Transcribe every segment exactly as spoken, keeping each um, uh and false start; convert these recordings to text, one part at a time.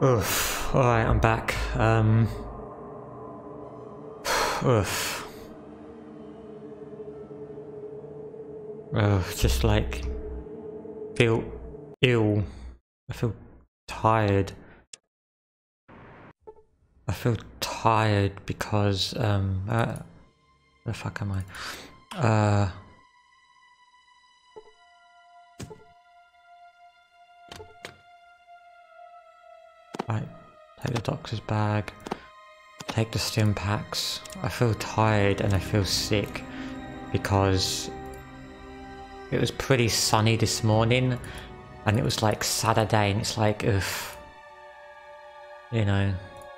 Oof. Alright, I'm back. Um. Oof. Oh, just like feel ill. I feel tired. I feel tired because um. Uh, where the fuck am I? Uh. Right. Take the doctor's bag. Take the stim packs. I feel tired and I feel sick because it was pretty sunny this morning and it was like Saturday and it's like, ugh, you know.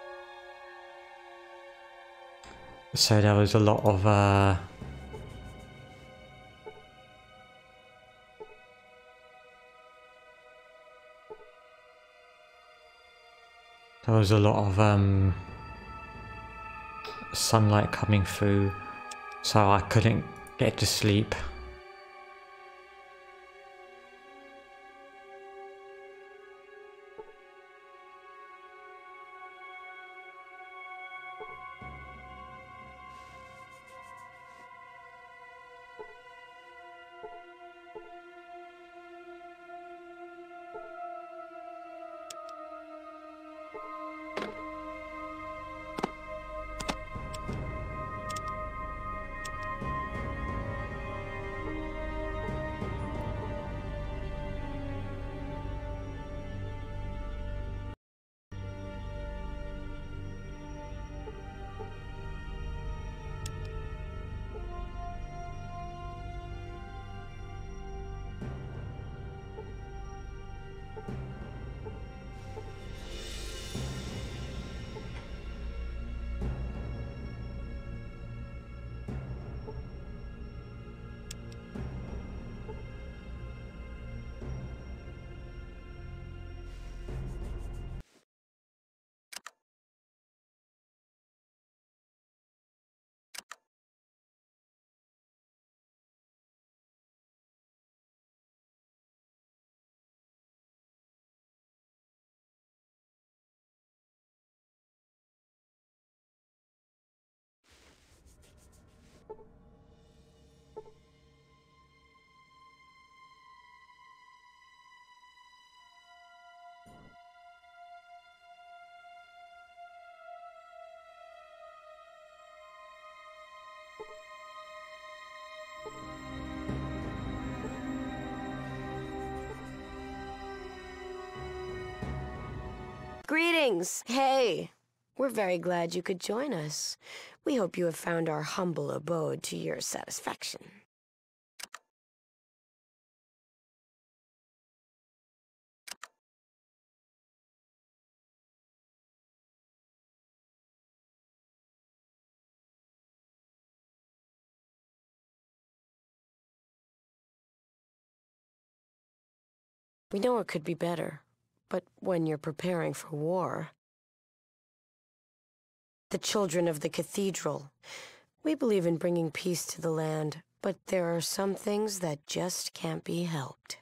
So there was a lot of uh there was a lot of um sunlight coming through, so I couldn't get to sleep. Greetings! Hey! We're very glad you could join us. We hope you have found our humble abode to your satisfaction. We know it could be better, but when you're preparing for war... The children of the cathedral. We believe in bringing peace to the land, but there are some things that just can't be helped.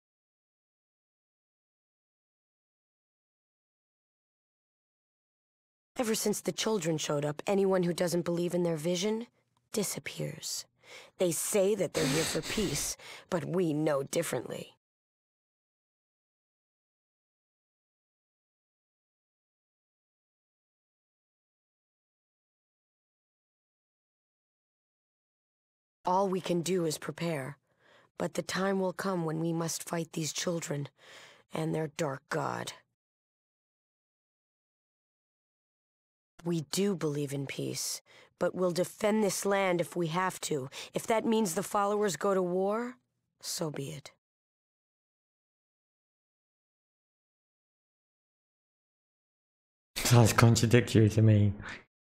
Ever since the children showed up, anyone who doesn't believe in their vision disappears. They say that they're here for peace, but we know differently. All we can do is prepare, but the time will come when we must fight these children and their dark god. We do believe in peace, but we'll defend this land if we have to. If that means the followers go to war, so be it. That's contradictory to me.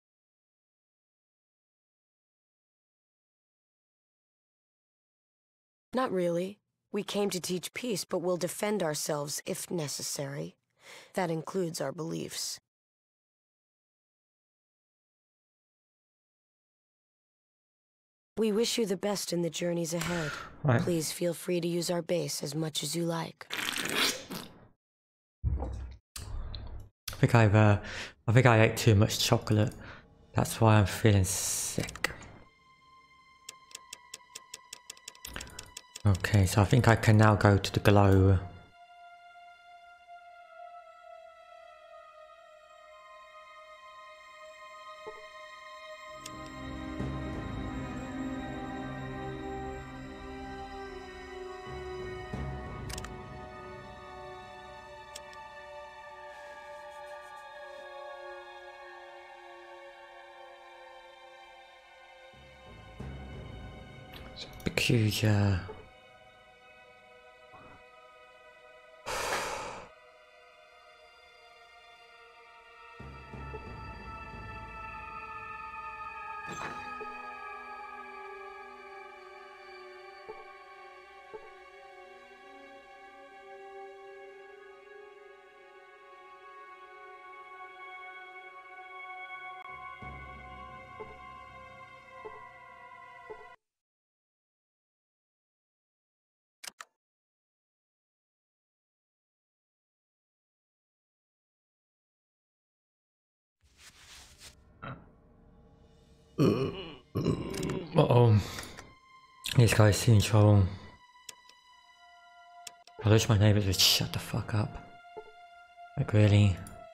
Not really. We came to teach peace, but we'll defend ourselves if necessary. That includes our beliefs. We wish you the best in the journeys ahead. Right. Please feel free to use our base as much as you like. think I've, uh, I think I ate too much chocolate. That's why I'm feeling sick. Okay, so I think I can now go to the glow. It's peculiar. Uh-oh. These guys seem troll. I wish my neighbors would shut the fuck up. Like, really?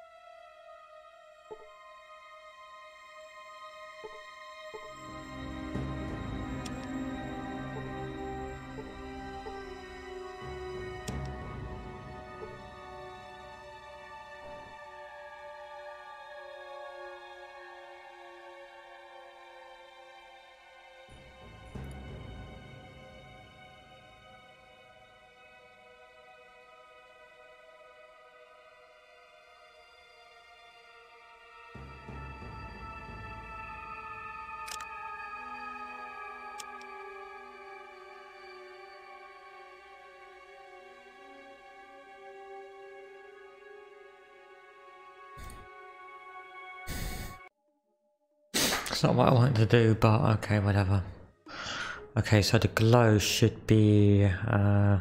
It's not what I wanted to do, but okay, whatever. Okay, so the glow should be, uh...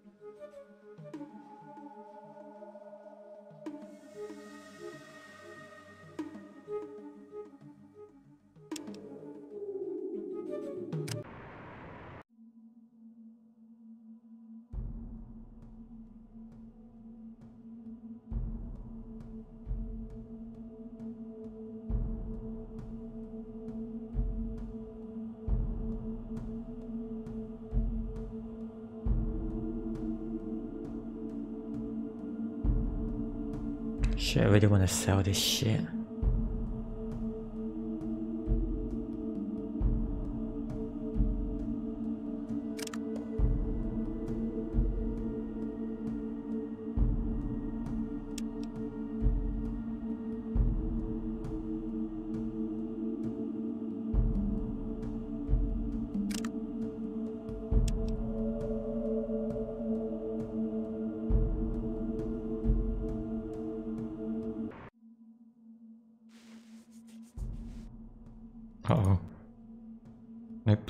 shit, I really want to sell this shit. Uh-oh. Nope.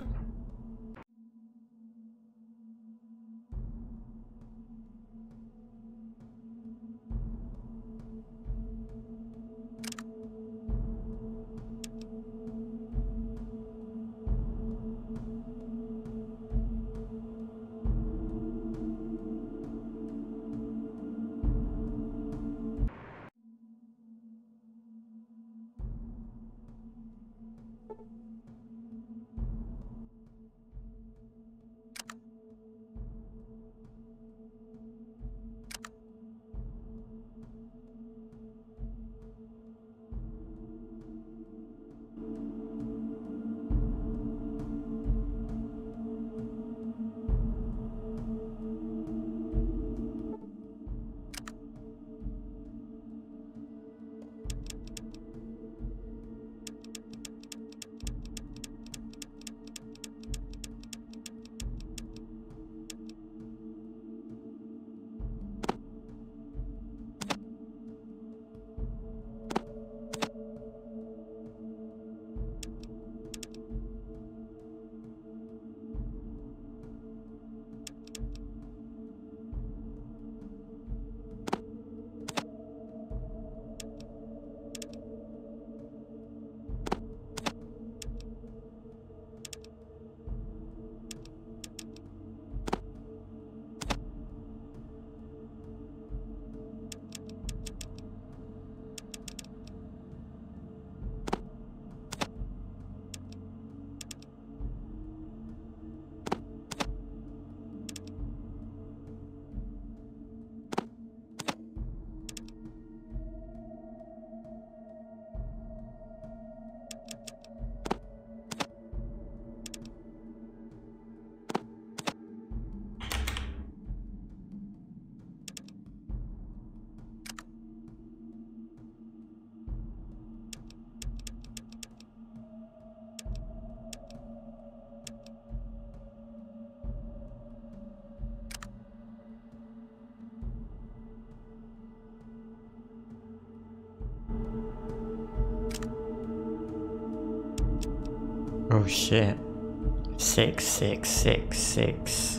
Oh shit. Six, six, six, six.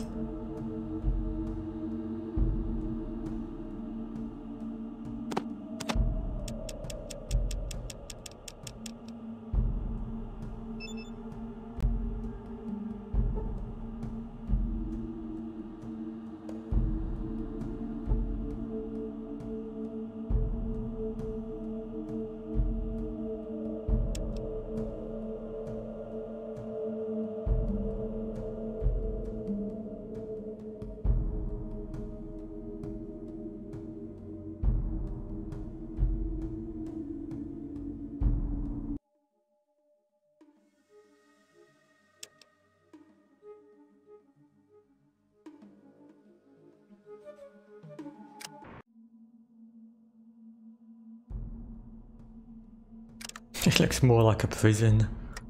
It looks more like a prison.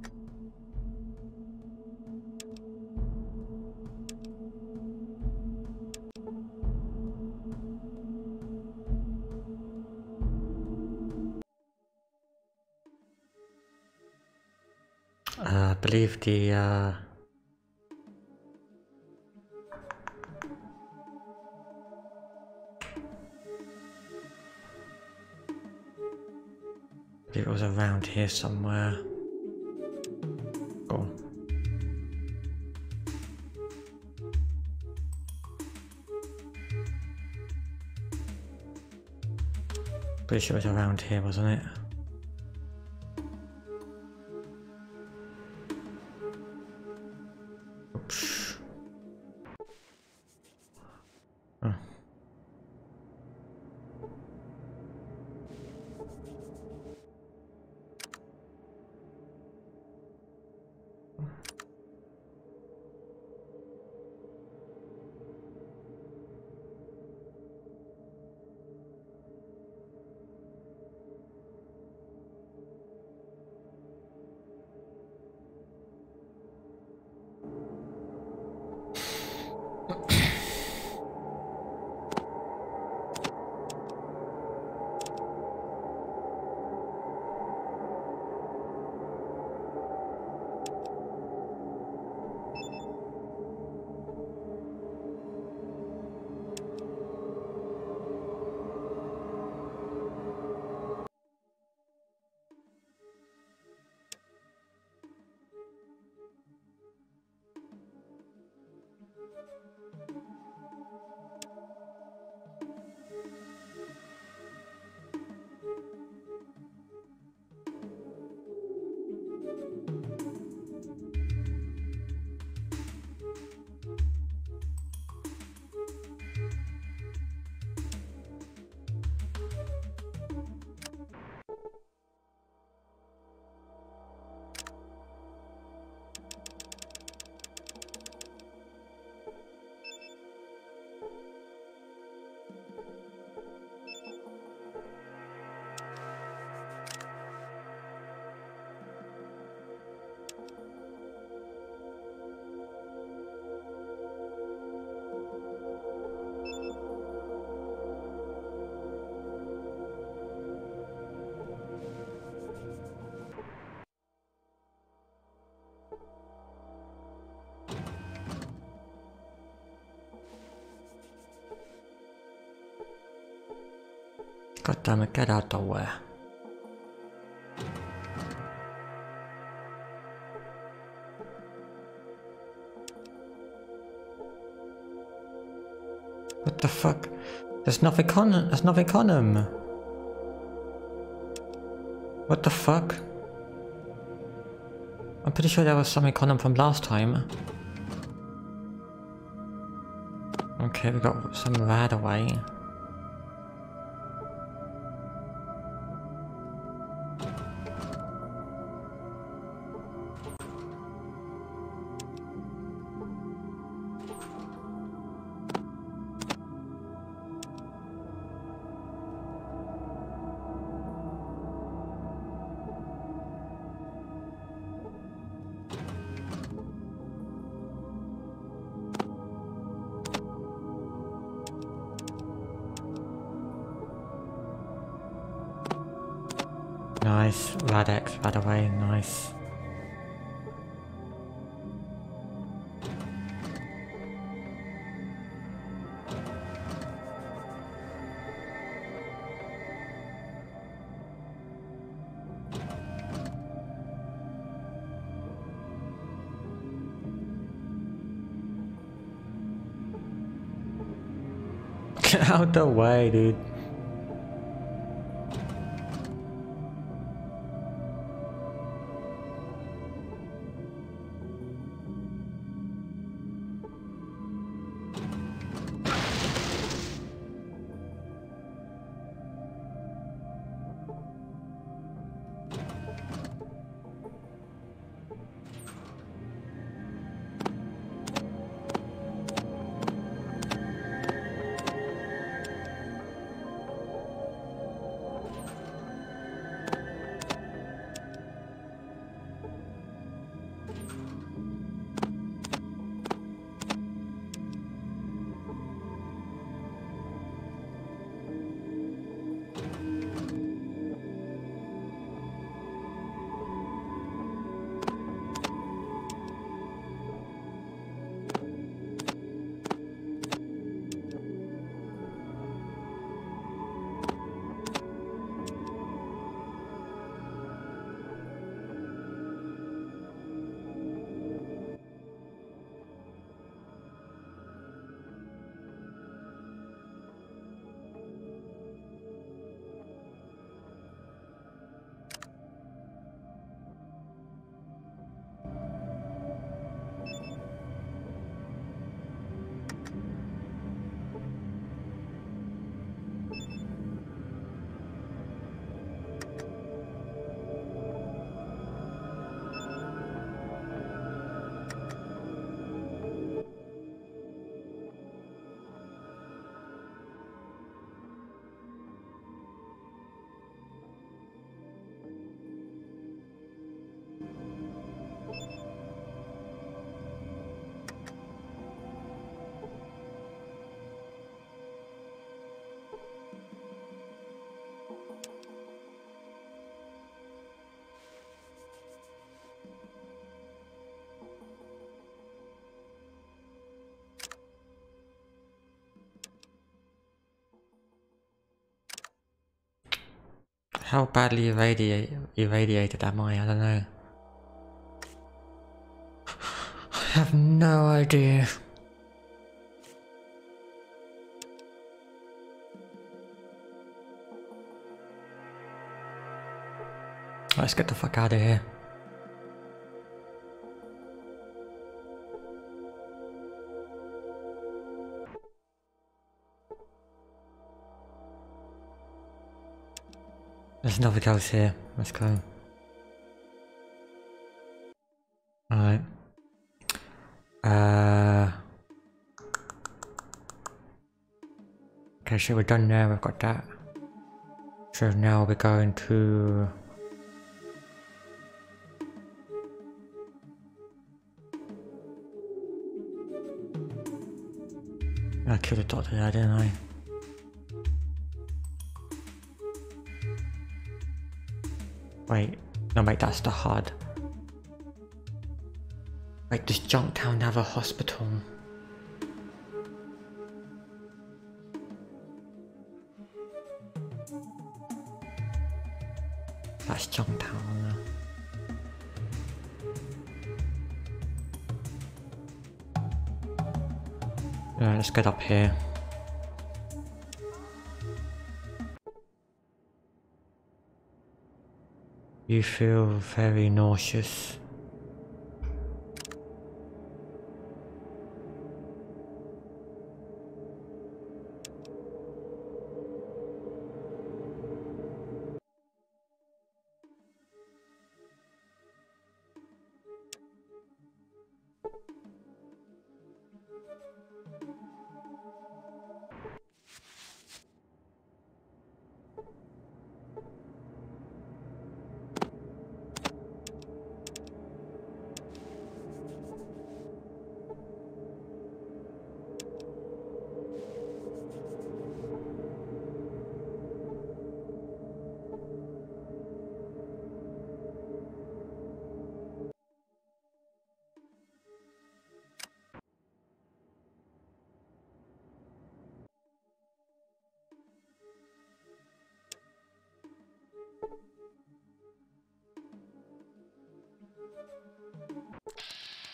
Uh, I believe the uh, I believe it was around here somewhere. Cool. Pretty sure it was around here, wasn't it? Oops. Oh. God damn it, get out the way. What the fuck? There's nothing on him. There's nothing on him. What the fuck? I'm pretty sure there was something on him from last time. Okay, we got some rad away. Nice, Radex, right away, nice. Get out the way, dude. How badly irradiate, irradiated am I? I don't know. I have no idea. Let's get the fuck out of here. There's another ghost here. Let's go. Alright. Uh. Okay, so we're done there. We've got that. So now we're going to. I killed the doctor there, didn't I? Wait, no wait, that's the H U D. Wait, does Junktown have a hospital? That's Junktown. Yeah, let's get up here. You feel very nauseous.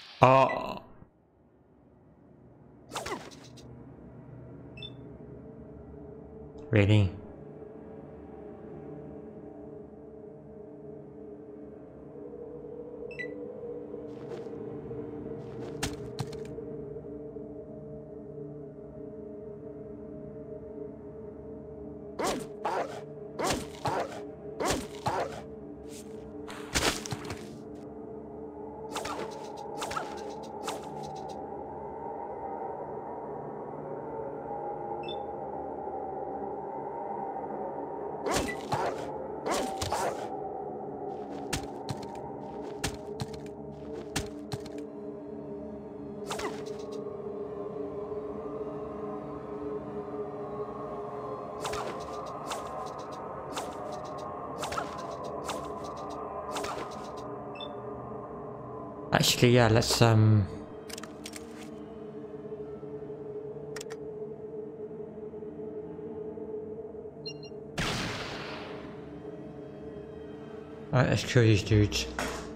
Oh. Really? Actually, yeah, let's um Alright, let's kill these dudes.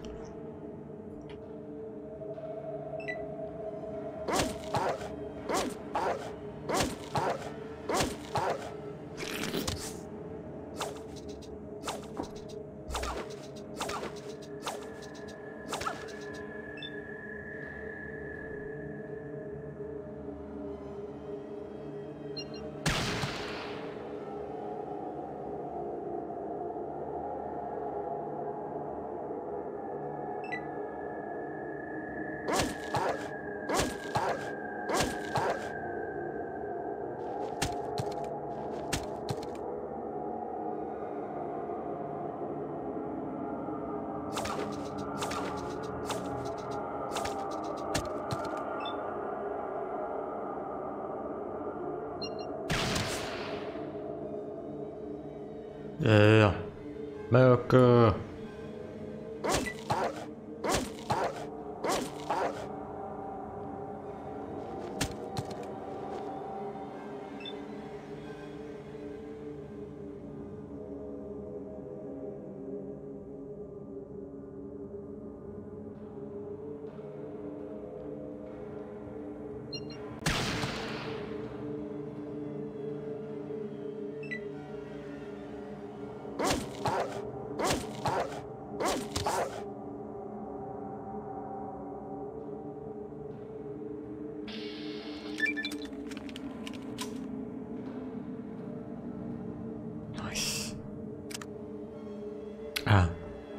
Yeah. America. Nice. Ah.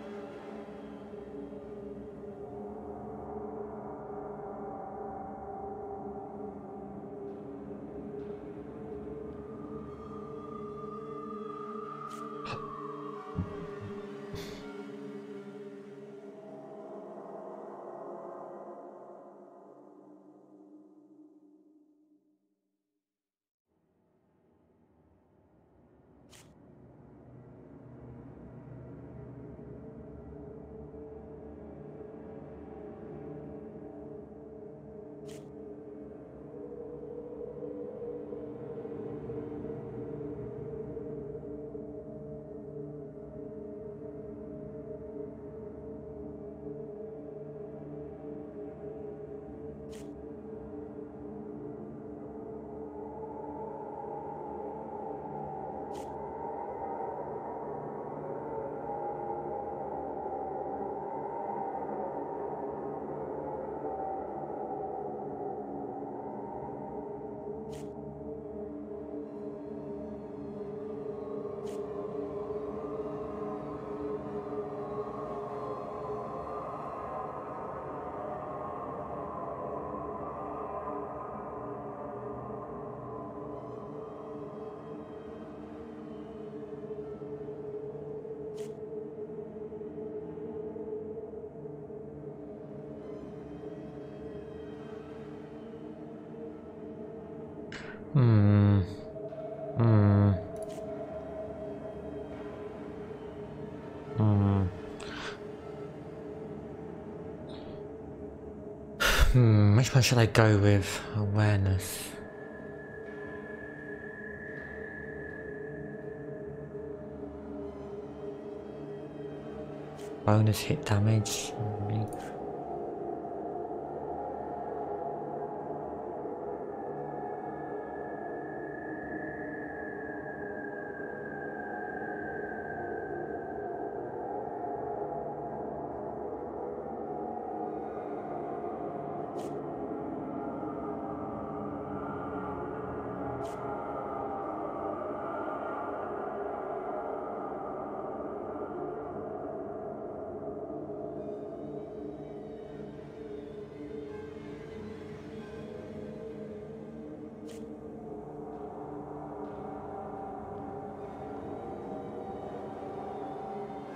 Hmm. Hmm. Hmm. Hmm. Which one should I go with? Awareness. Bonus hit damage.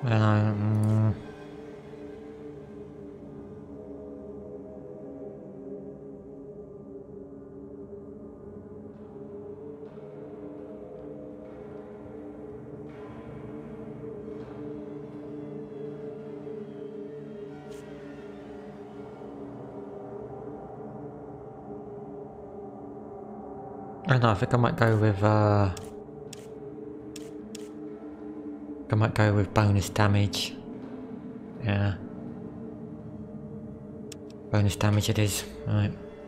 I don't know. Mm. I don't know, I think I might go with, uh... I might go with bonus damage. Yeah. Bonus damage it is, right.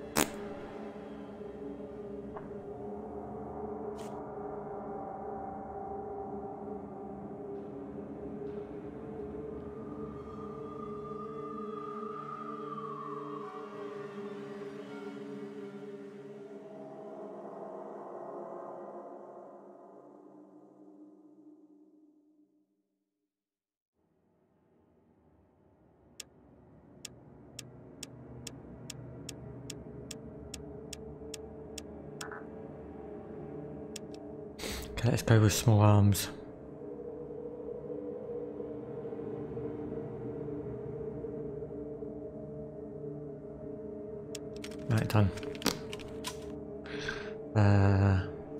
Okay, let's go with small arms. Right, done. Uh,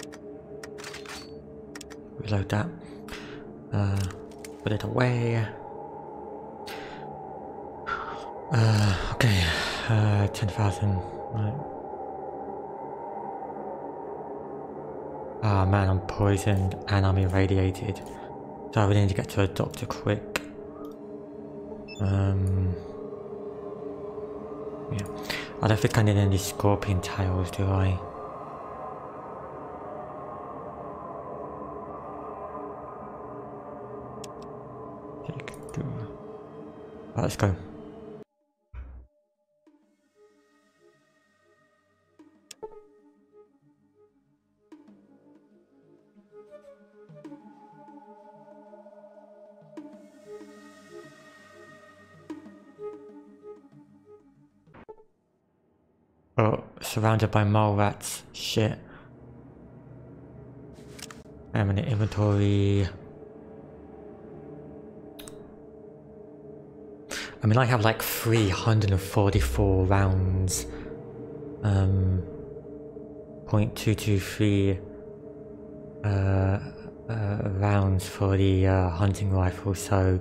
reload that. Uh, put it away. Uh, okay. Uh, ten thousand. Right. Ah oh, man, I'm poisoned and I'm irradiated. So I really need to get to a doctor quick. Um. Yeah. I don't think I need any scorpion tails, do I? Right, let's go. Oh, surrounded by mole rats. Shit. I'm in the inventory. I mean, I have like three hundred forty-four rounds. Um, point two two three uh, uh, rounds for the uh, hunting rifle, so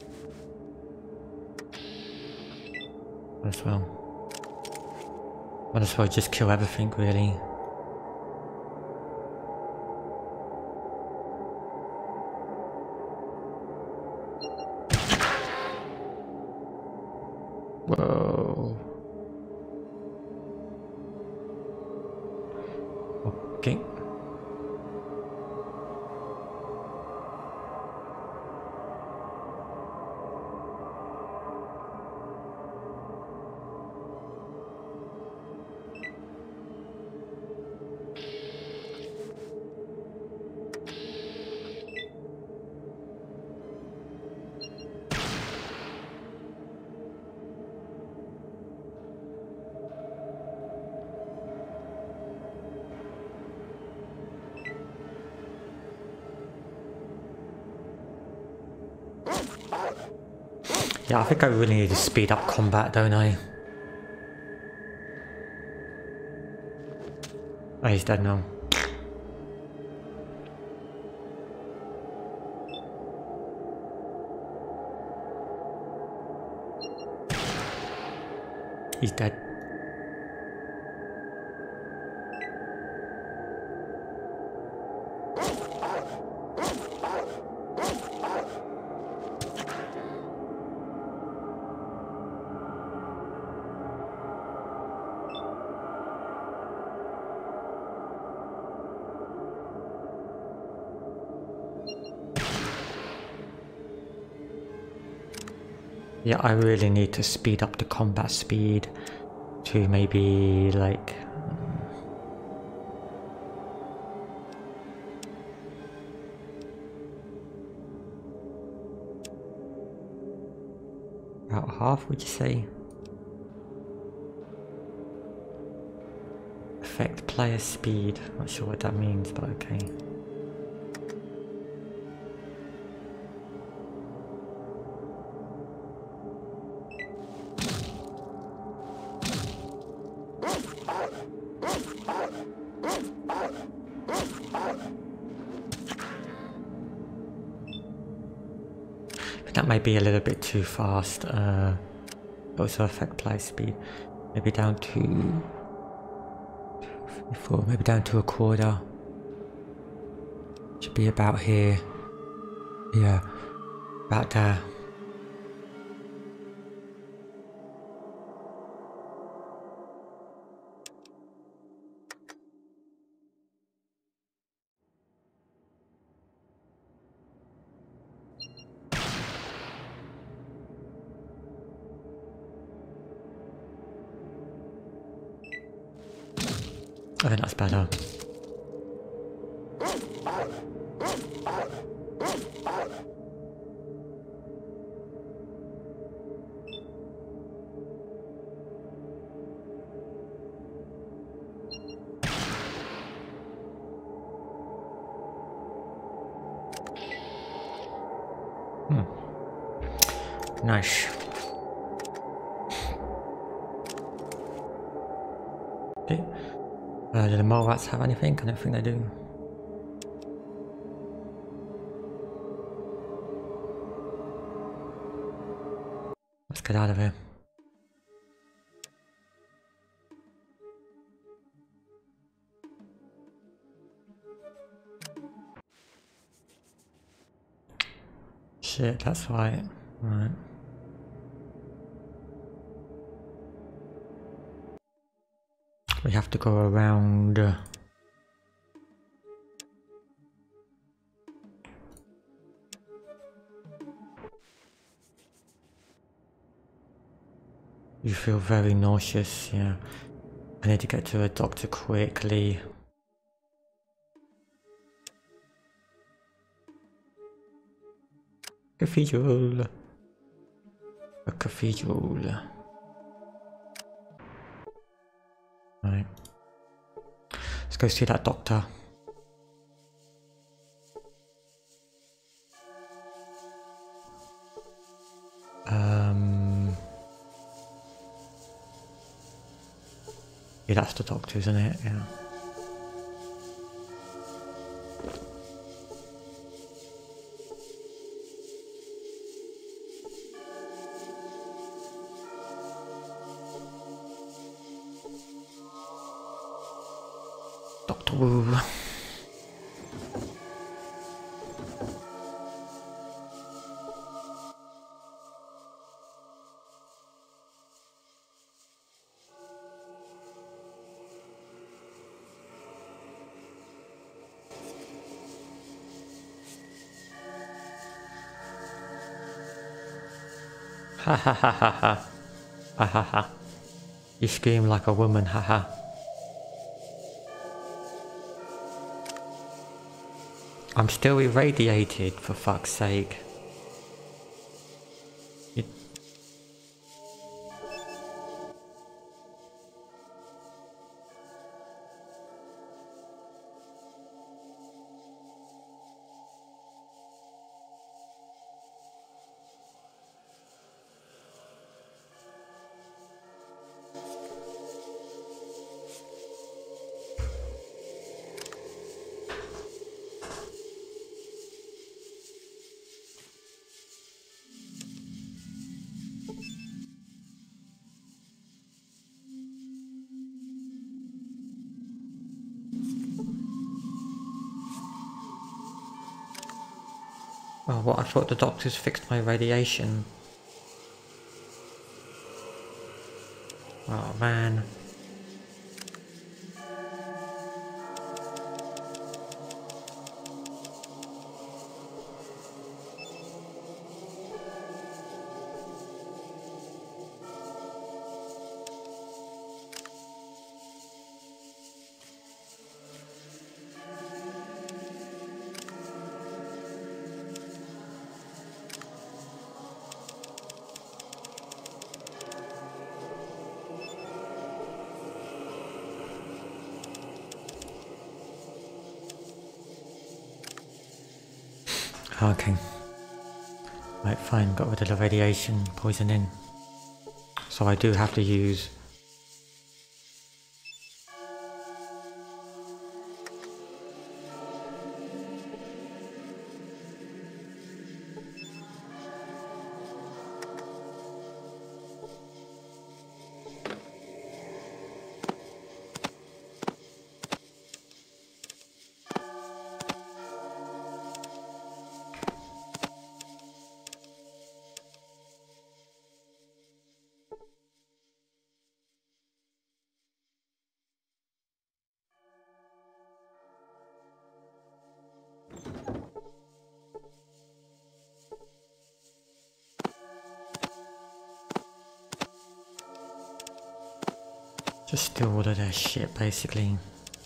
as well. Might as well just kill everything, really. Whoa. Okay. Yeah, I think I really need to speed up combat, don't I? Oh, he's dead now. He's dead. Yeah, I really need to speed up the combat speed to maybe like about half, would you say? Affect player speed. Not sure what that means, but okay. That may be a little bit too fast. Uh, also affect play speed. Maybe down to four, maybe down to a quarter. Should be about here. Yeah, about there. I think that's better. Hmm. Nice. Do, uh, do the mole rats have anything? I don't think they do. Let's get out of here. Shit, that's right. Right. We have to go around. Uh, you feel very nauseous, yeah. I need to get to a doctor quickly. Cathedral. A cathedral. Right. Let's go see that doctor. Um. Yeah, that's the doctor, isn't it? Yeah. Doctor Wu. Ha ha ha ha ha. Ha ha ha. You scream like a woman, haha. I'm still irradiated, for fuck's sake. You... Oh, what? I thought the doctors fixed my radiation. Oh, man. Okay. Right, fine, got rid of the radiation poisoning. So I do have to use... Just steal all of their shit, basically.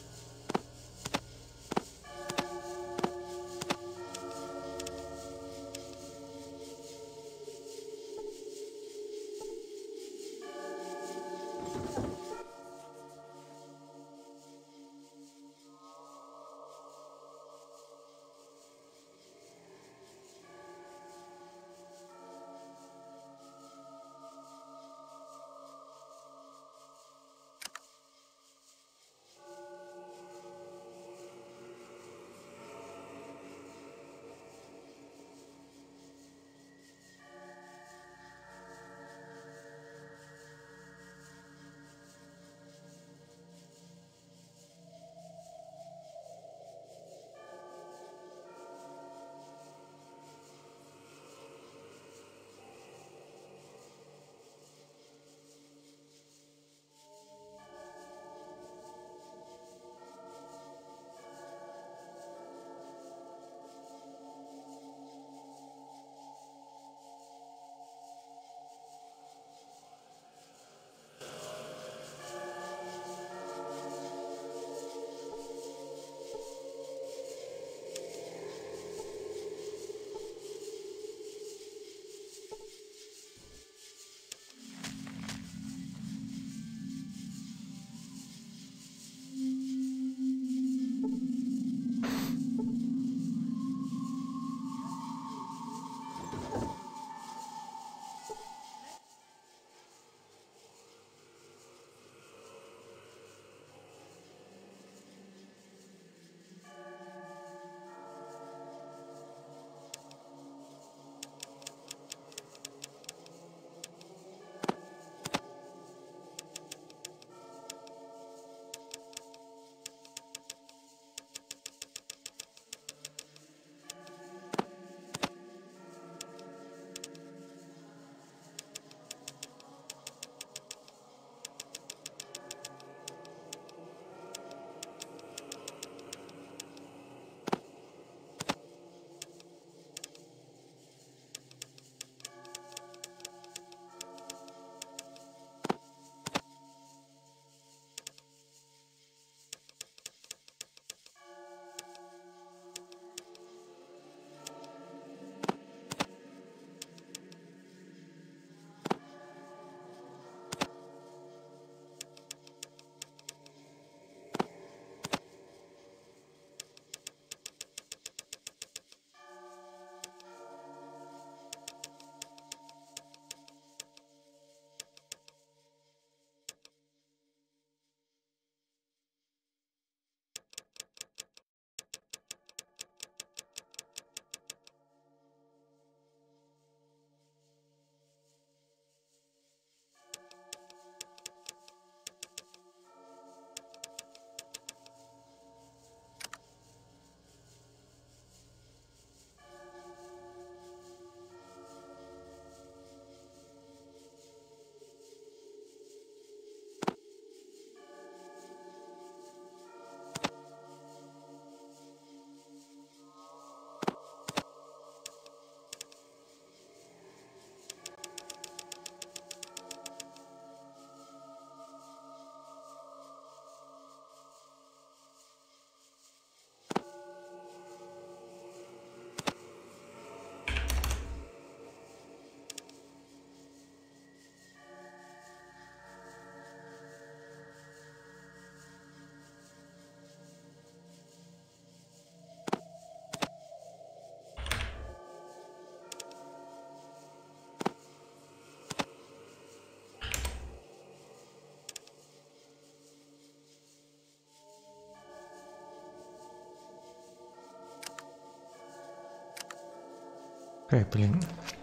Okay, brilliant.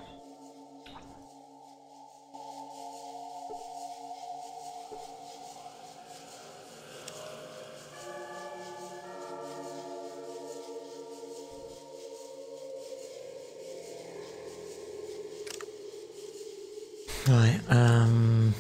Right, um...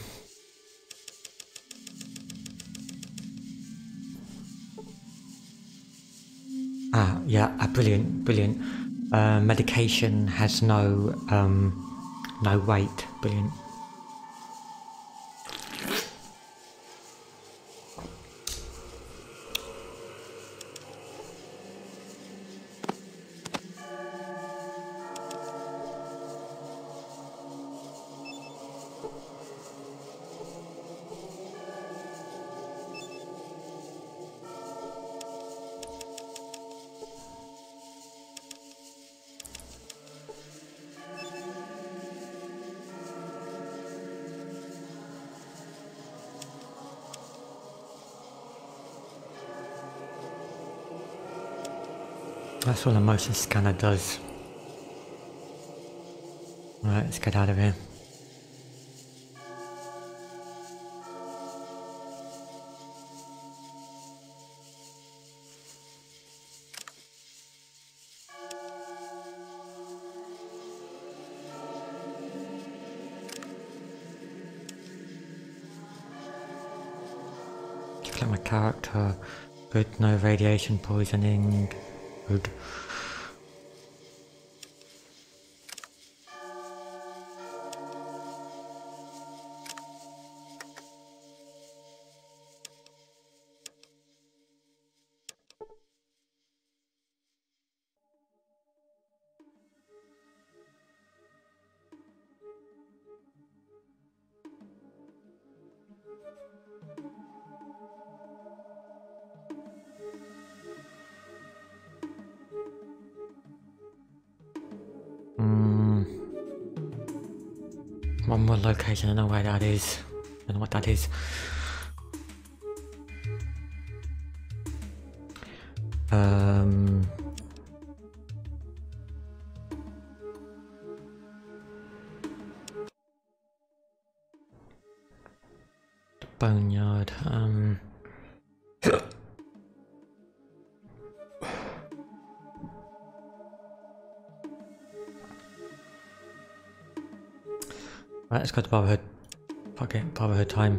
Ah, yeah, ah, brilliant, brilliant. Uh, medication has no, um, no weight, brilliant. That's all a motion scanner does. Alright, let's get out of here. Check my character. Good, no radiation poisoning. Good. Mm. One more location, I don't know where that is. I don't know what that is. Um. The boneyard. Um. Right, let's go to Brotherhood. Fuck it, Brotherhood time.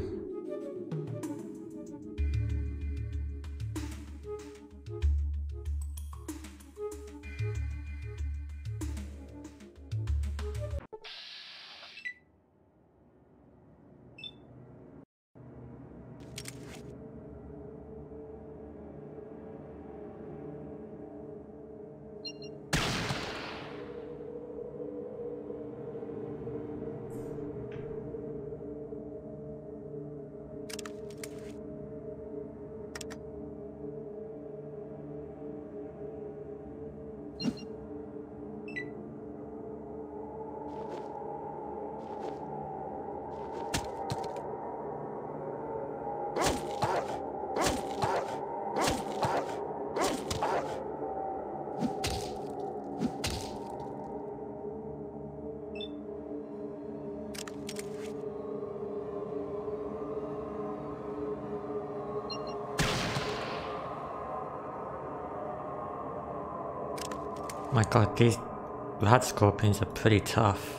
My god, these rat scorpions are pretty tough.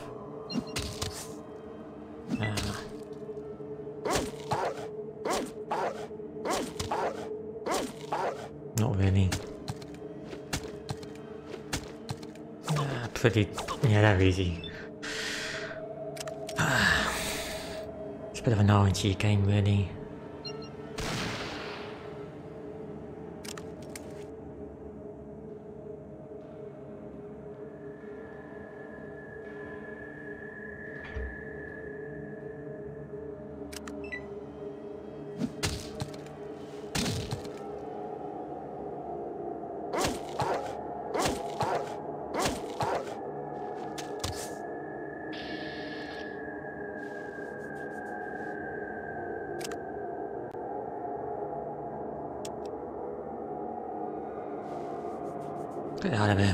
Uh, not really. Uh, pretty, yeah, they're easy. It's a bit of an R N G game, really. Get out of here.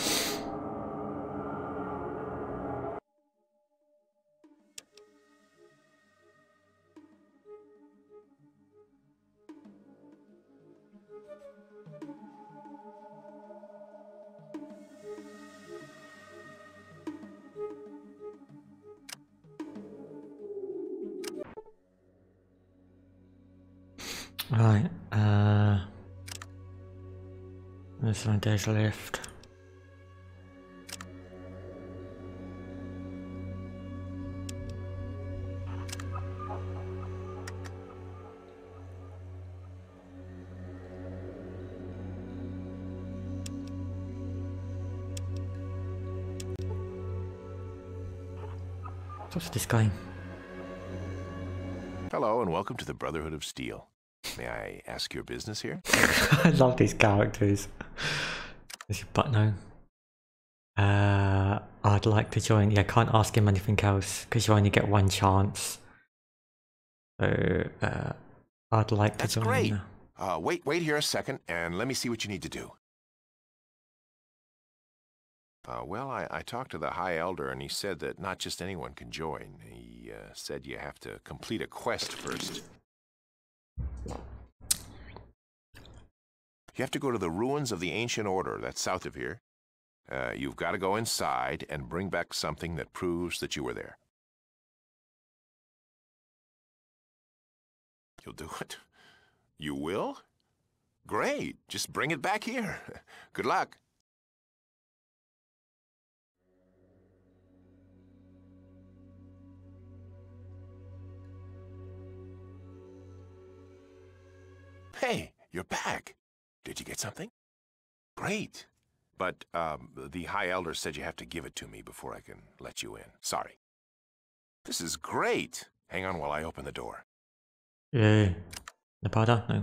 Right, uh... there's some days left. What's this guy? Hello and welcome to the Brotherhood of Steel. May I ask your business here? I love these characters. This is Butno. Uh, I'd like to join. Yeah, I can't ask him anything else because you only get one chance. So, uh, I'd like to That's join. great. Uh, wait, wait here a second and let me see what you need to do. Uh, well, I, I talked to the High Elder, and he said that not just anyone can join. He uh, said you have to complete a quest first. You have to go to the ruins of the Ancient Order, that's south of here. Uh, you've got to go inside and bring back something that proves that you were there. You'll do it? You will? Great. Just bring it back here. Good luck. Hey, you're back. Did you get something? Great. But um, the High Elder said you have to give it to me before I can let you in. Sorry. This is great. Hang on while I open the door. Yeah. Napada? No.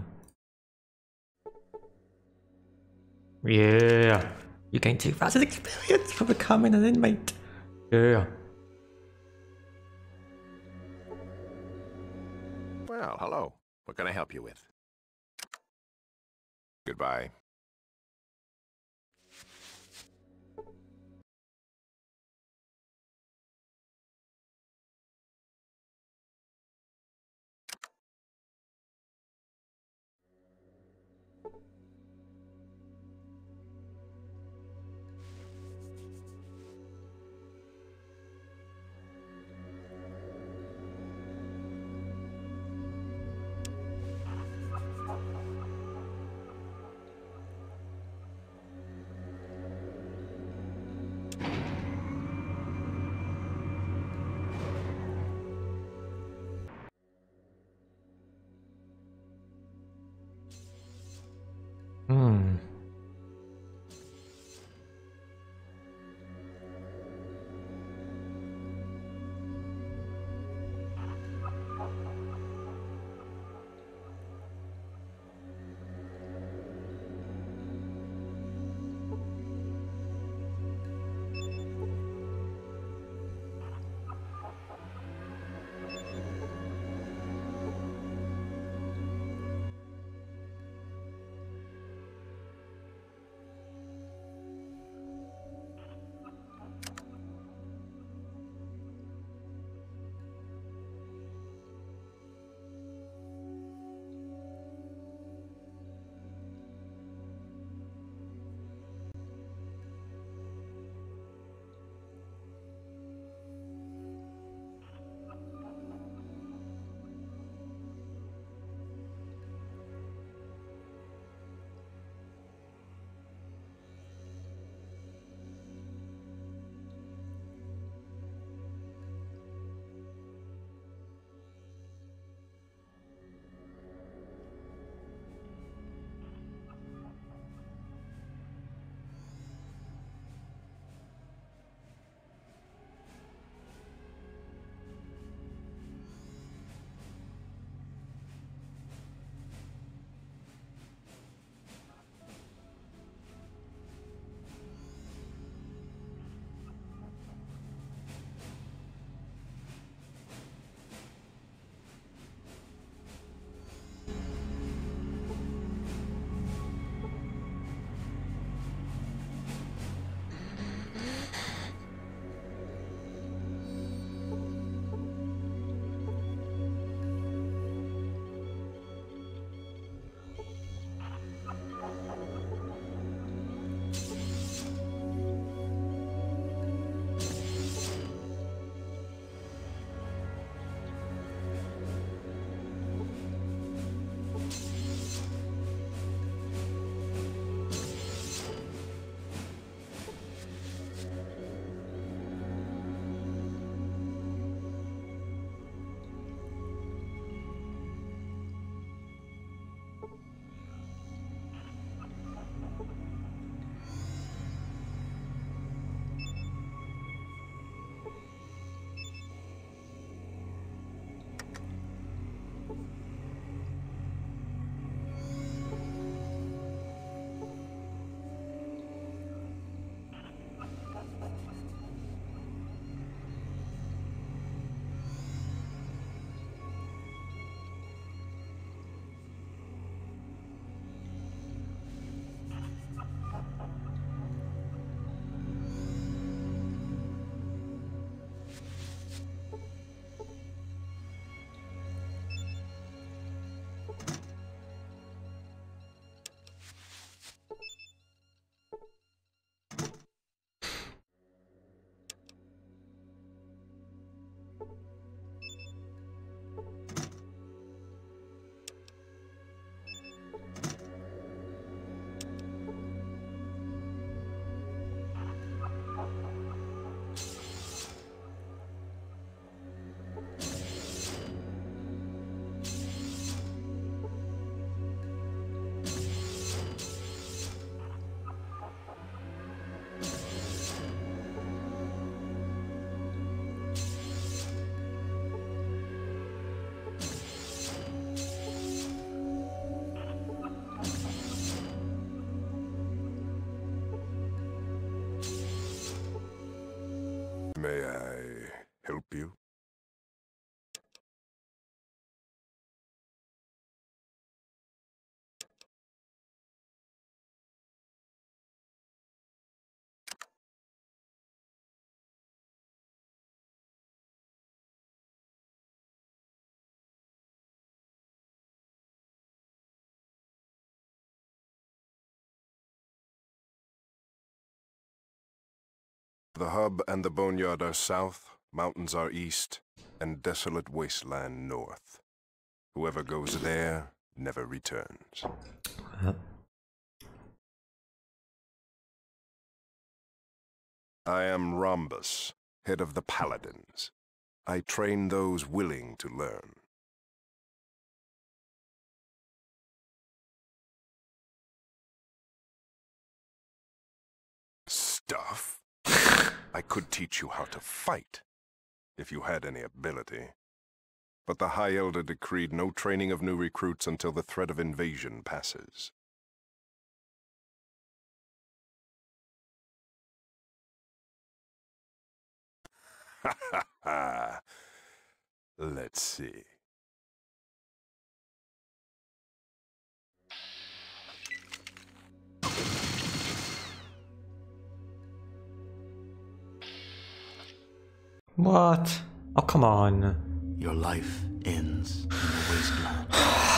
Yeah. You gain two thousand experience for becoming an inmate. Yeah. Well, hello. What can I help you with? Goodbye. The hub and the boneyard are south, mountains are east, and desolate wasteland north. Whoever goes there never returns. Uh. I am Rhombus, head of the Paladins. I train those willing to learn. Stuff? I could teach you how to fight, if you had any ability. But the High Elder decreed no training of new recruits until the threat of invasion passes. Ha ha ha! Let's see. What? Oh, come on. Your life ends in the wasteland.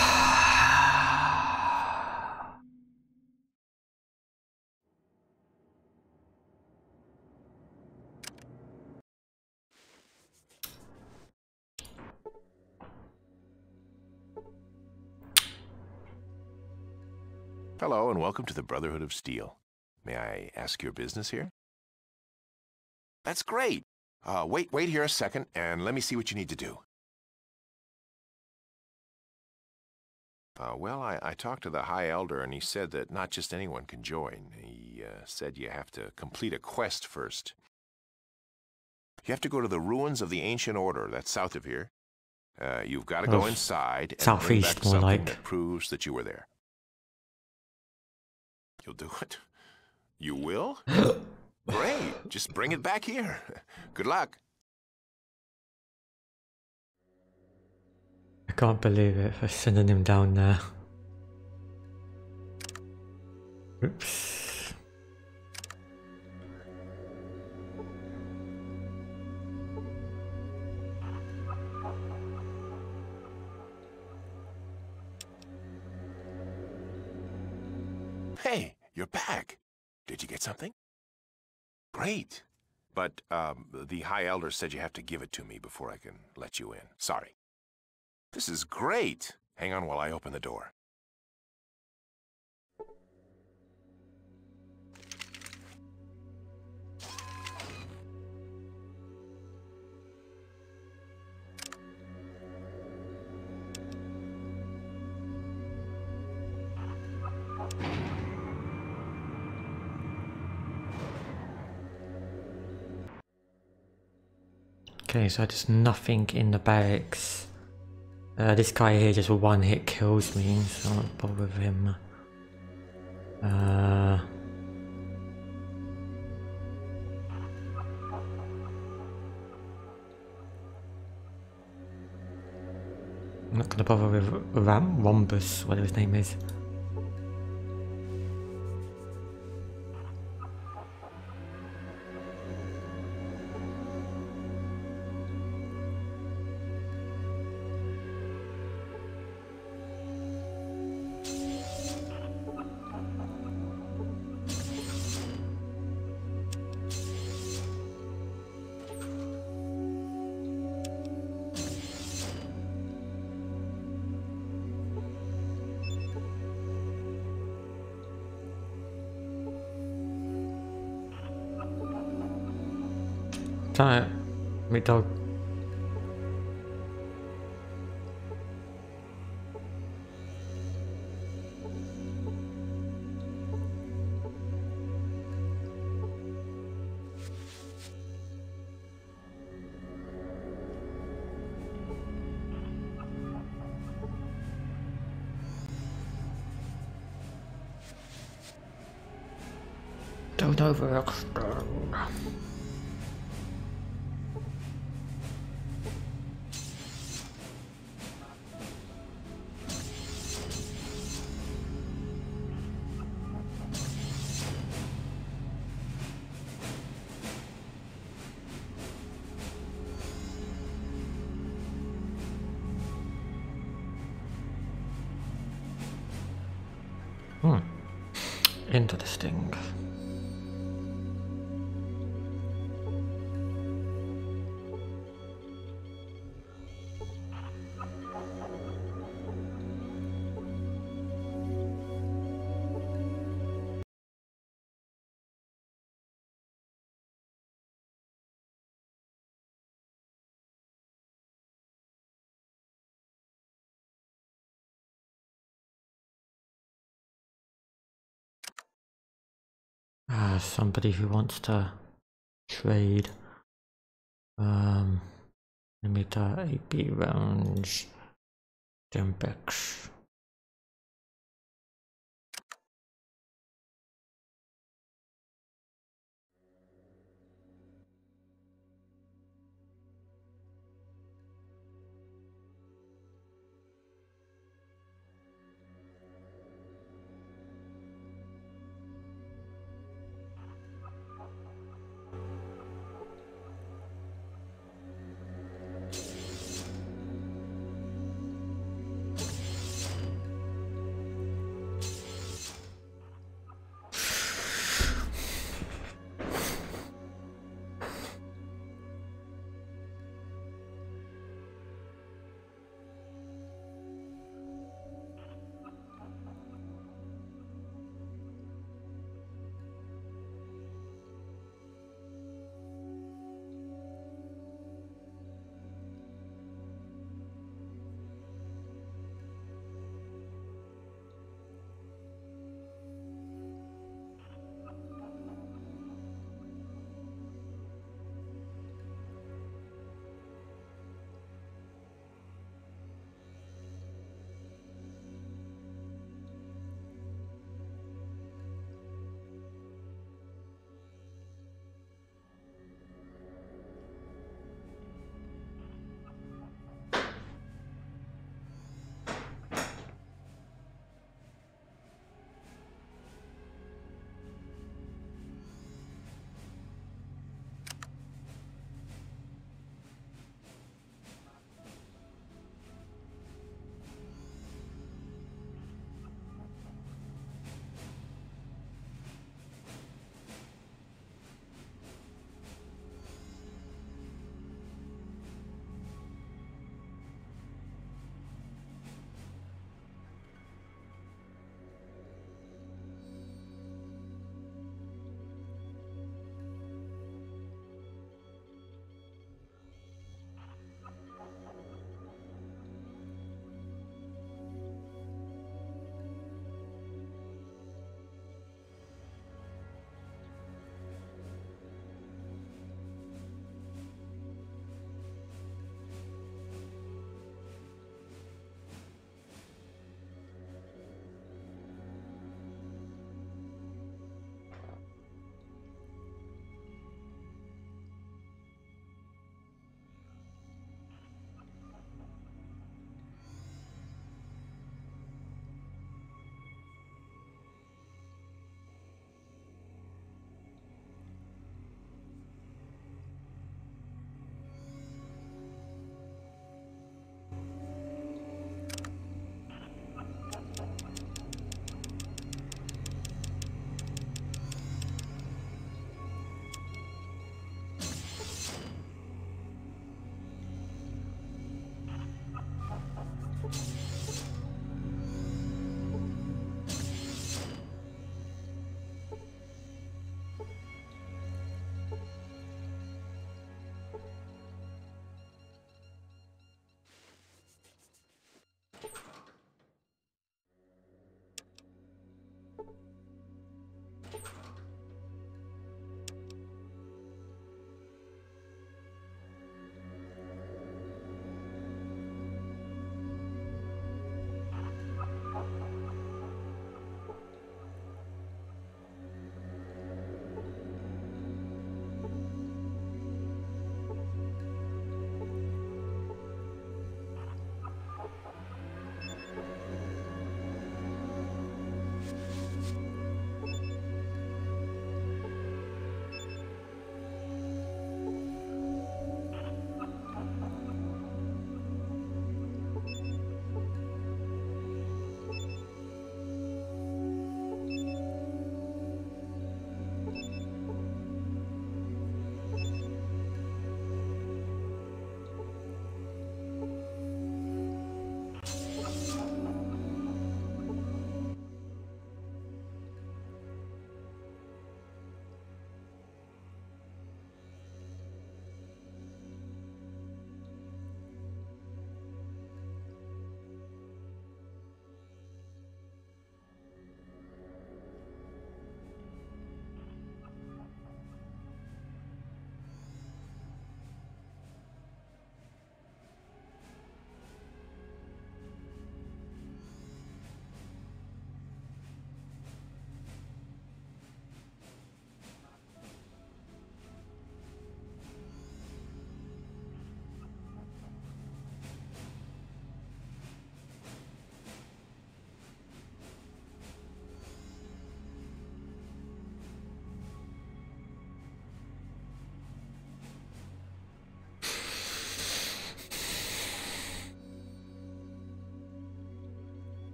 Hello, and welcome to the Brotherhood of Steel. May I ask your business here? That's great. Uh, wait, wait here a second, and let me see what you need to do. Uh, well, I, I talked to the High Elder, and he said that not just anyone can join. He uh, said you have to complete a quest first. You have to go to the ruins of the Ancient Order, that's south of here. Uh, you've got to go inside and bring back something like. that proves that you were there. You'll do it? You will? Great. Just bring it back here. Good luck. I can't believe it for sending him down there. Oops. Hey, you're back. Did you get something? Great. But um, the High Elder said you have to give it to me before I can let you in. Sorry. This is great. Hang on while I open the door. Okay, so there's nothing in the barracks. Uh, this guy here just one hit kills me, so I won't bother with him. Uh, I'm not gonna bother with Ram Rhombus, whatever his name is. Damn it, me dog. Don't overextend. Hmm. Interesting. Ah, somebody who wants to trade. Um, limiter, A P rounds, Jumpex.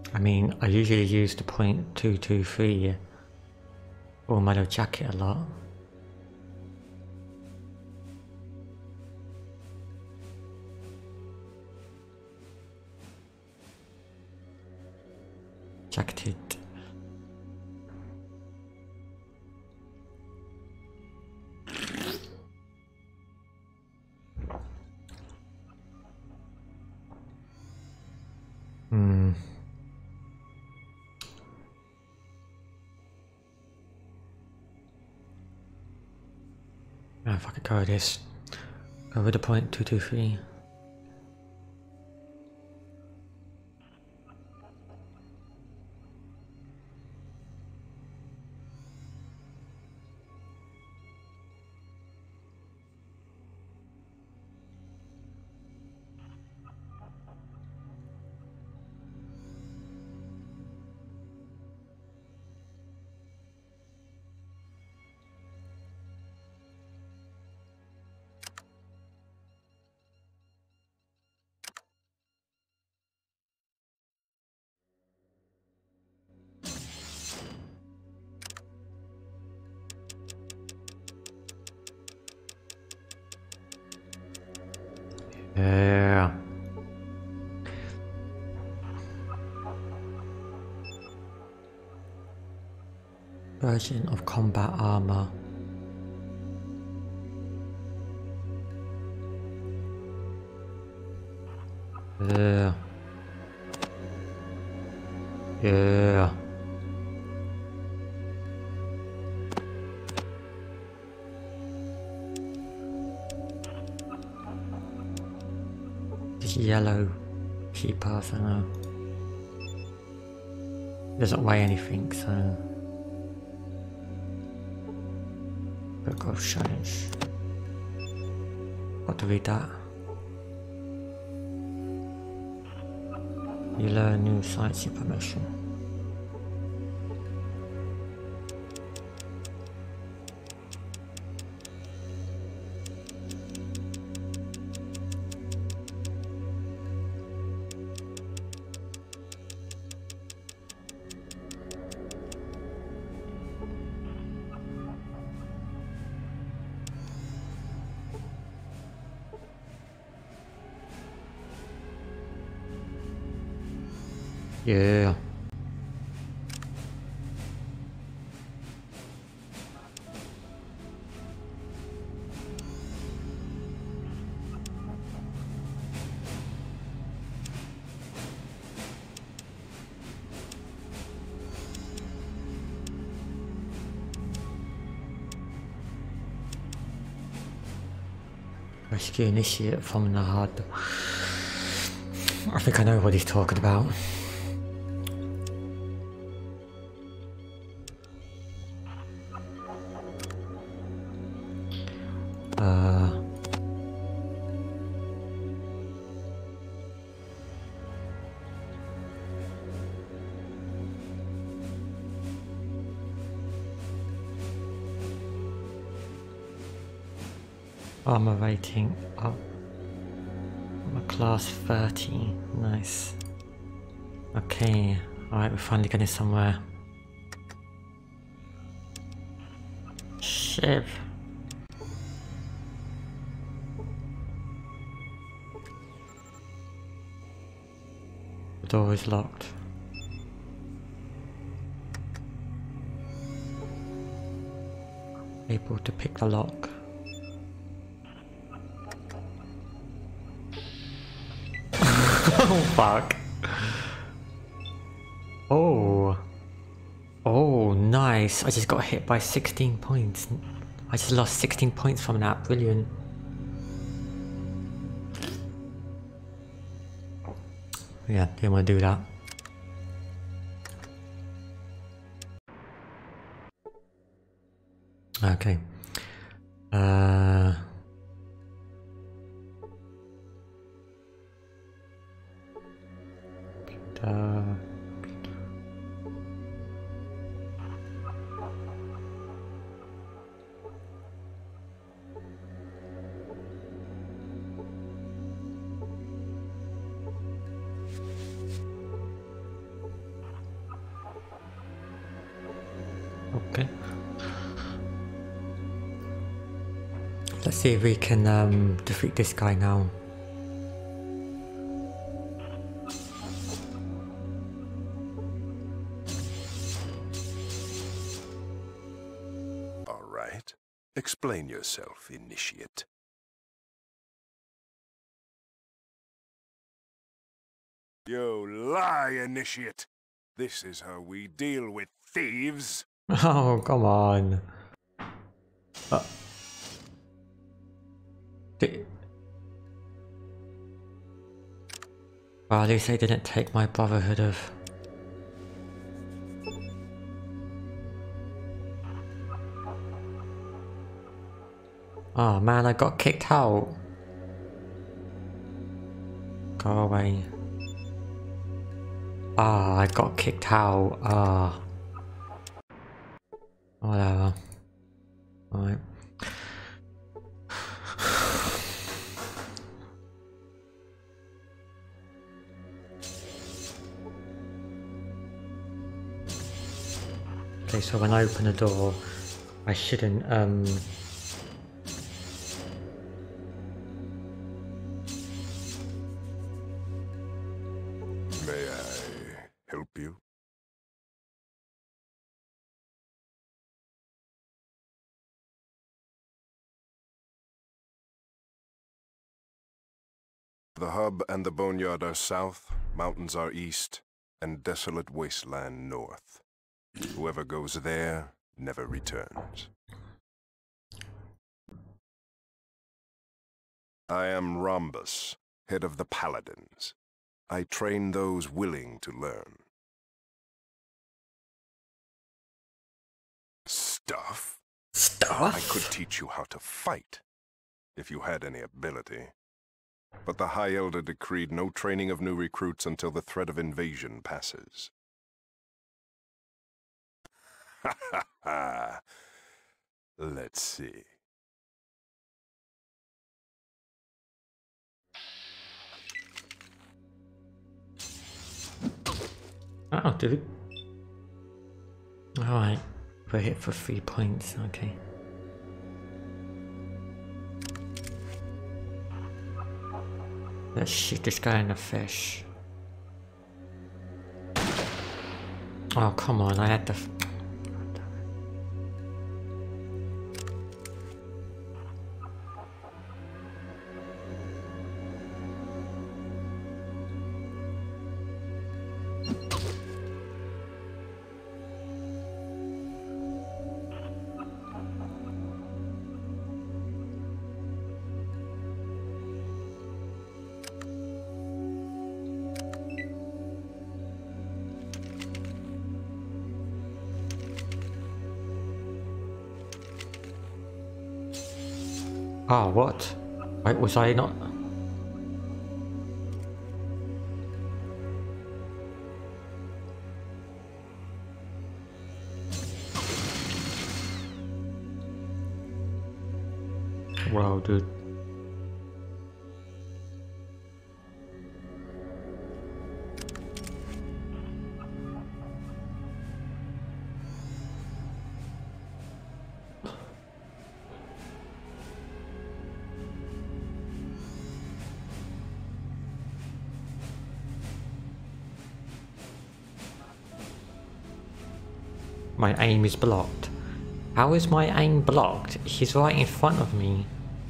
I mean, I usually use the point two two three or metal jacket a lot. Jacketed. Hmm. Oh, if I could go with this. Go with the point two two three. Yeah. Version of combat armor. Yeah. Yeah. This yellow key path, I know. Doesn't weigh anything, so. Book of Challenge. Got to read that. You learn new science information. Yeah. Rescue initiate from the hard. I think I know what he's talking about. Uh, armor rating up. I'm a class thirty. Nice. Okay. Alright, we're finally getting somewhere. Shiv. The door is locked. Able to pick the lock. Oh fuck. Oh. Oh, nice. I just got hit by sixteen points. I just lost sixteen points from that. Brilliant. Yeah, didn't want to do that. Okay. Uh... Uh... Let's see if we can um, defeat this guy now. All right. Explain yourself, initiate. You lie, initiate. This is how we deal with thieves. Oh, come on. Uh, di- well, at least they didn't take my Brotherhood of... Oh man, I got kicked out. Go away. Ah, I got kicked out. Ah. Whatever. Alright. Okay, so when I open the door, I shouldn't, um... May I help you? The hub and the boneyard are south, mountains are east, and desolate wasteland north. Whoever goes there never returns. I am Rhombus, head of the Paladins. I train those willing to learn. Stuff? Stuff? I could teach you how to fight, if you had any ability. But the High Elder decreed no training of new recruits until the threat of invasion passes. Ha ha ha! Let's see. Oh, dude. Alright. We're hit for three points, okay. Let's shoot this guy in the fish. Oh, come on, I had to... Oh, what? Wait, was I not... Wow, dude. My aim is blocked. How is my aim blocked? He's right in front of me.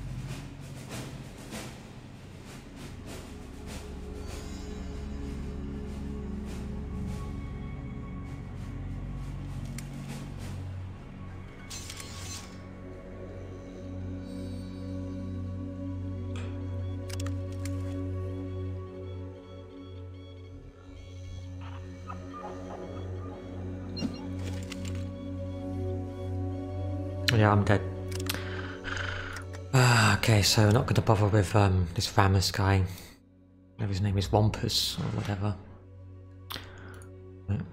Yeah, I'm dead. Ah, okay, so I'm not going to bother with um, this Ramus guy. Maybe his name is Wampus or whatever. Right.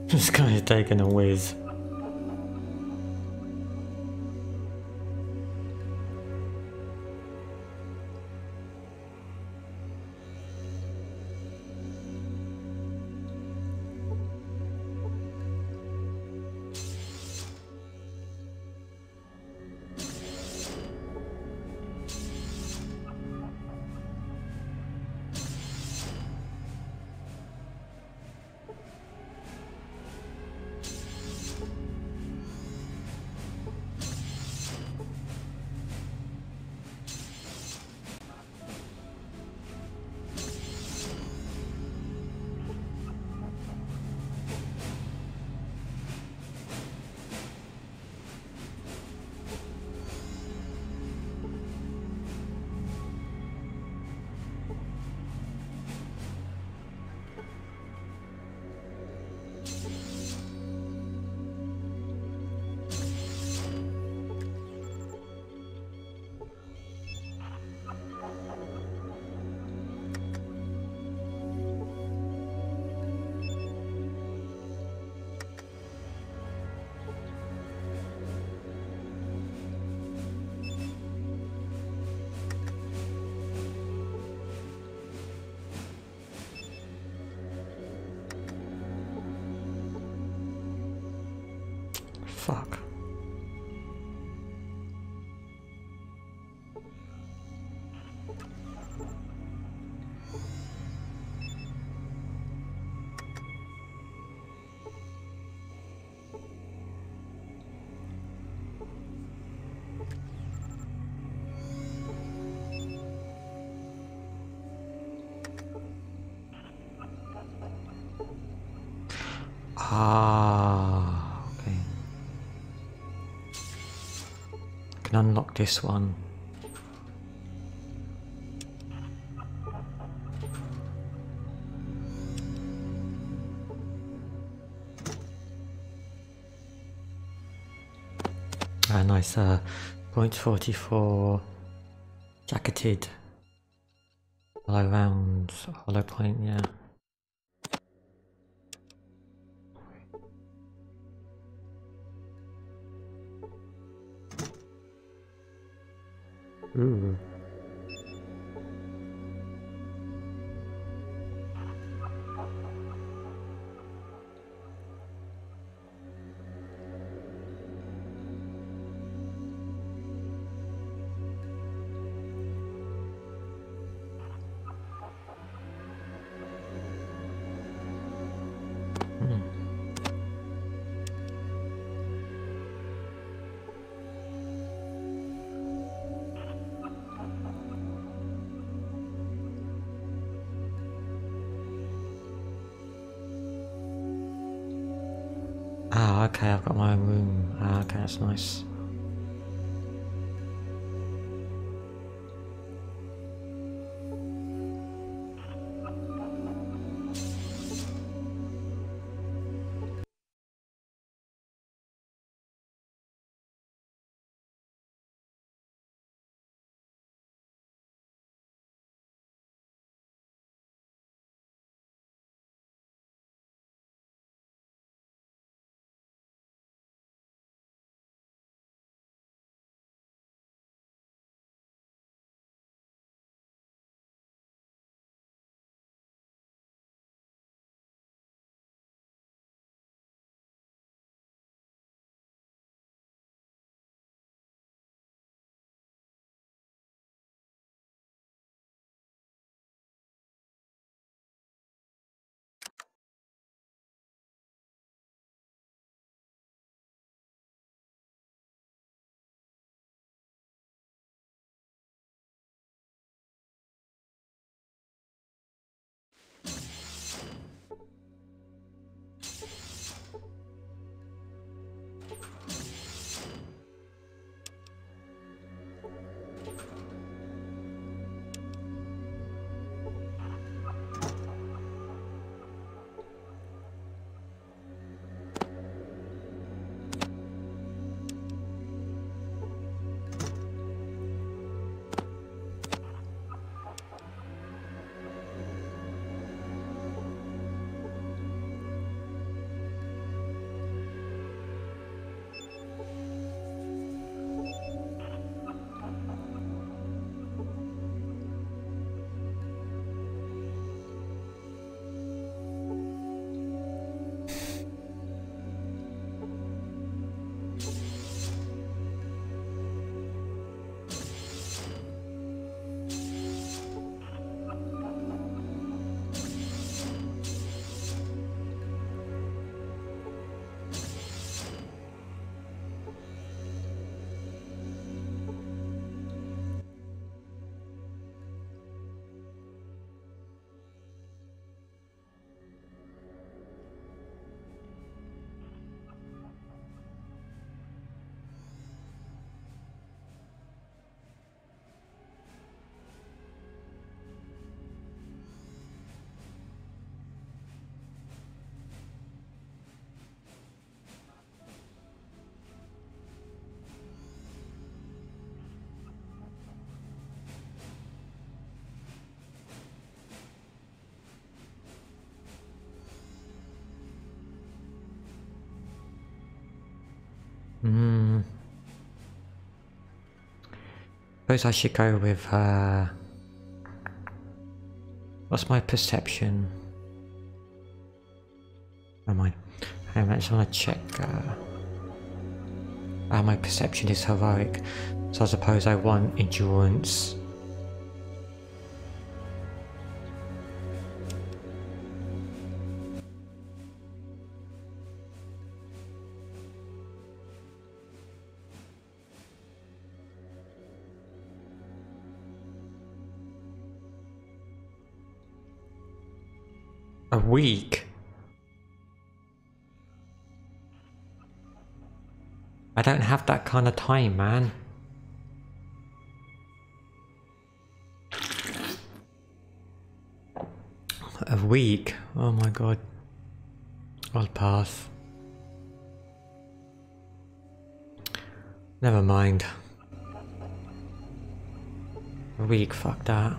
This guy is taking a whiz. Fuck. Ah, okay. I can unlock this one. Ah, nice. Uh, point forty-four. Jacketed. Hollow round. Hollow point, yeah. Ooh. Ah, okay, I've got my own room. Ah, okay, that's nice. Hmm. Suppose I should go with, uh... what's my perception? Never mind. Hang on, I just want to check, uh... Ah, my perception is heroic. So I suppose I want endurance. A week? I don't have that kind of time, man. A week? Oh my god. I'll pass. Never mind. A week, fuck that.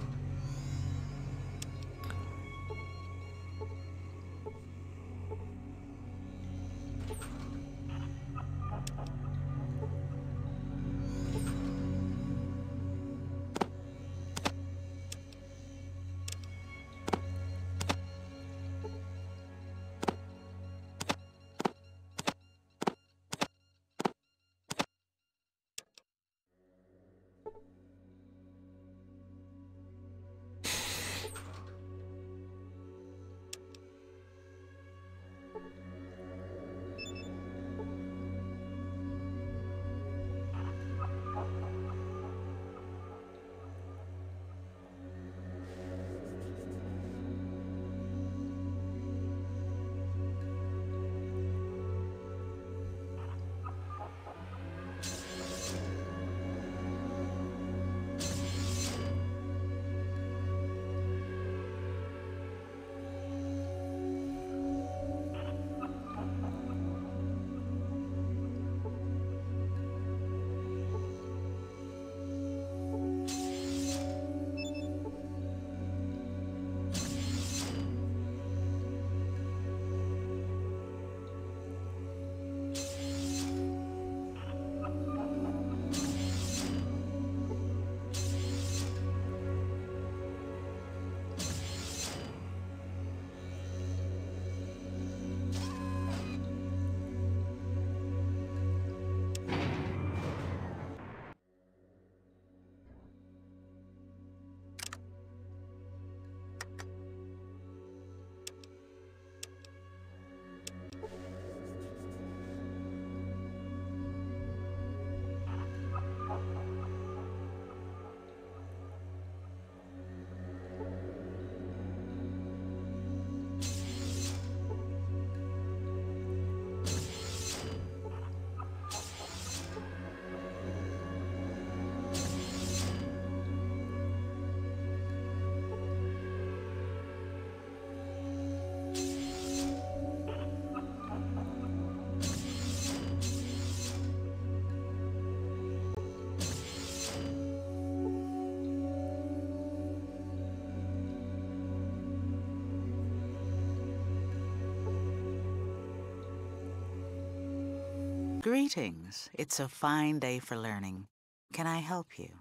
Greetings. It's a fine day for learning. Can I help you?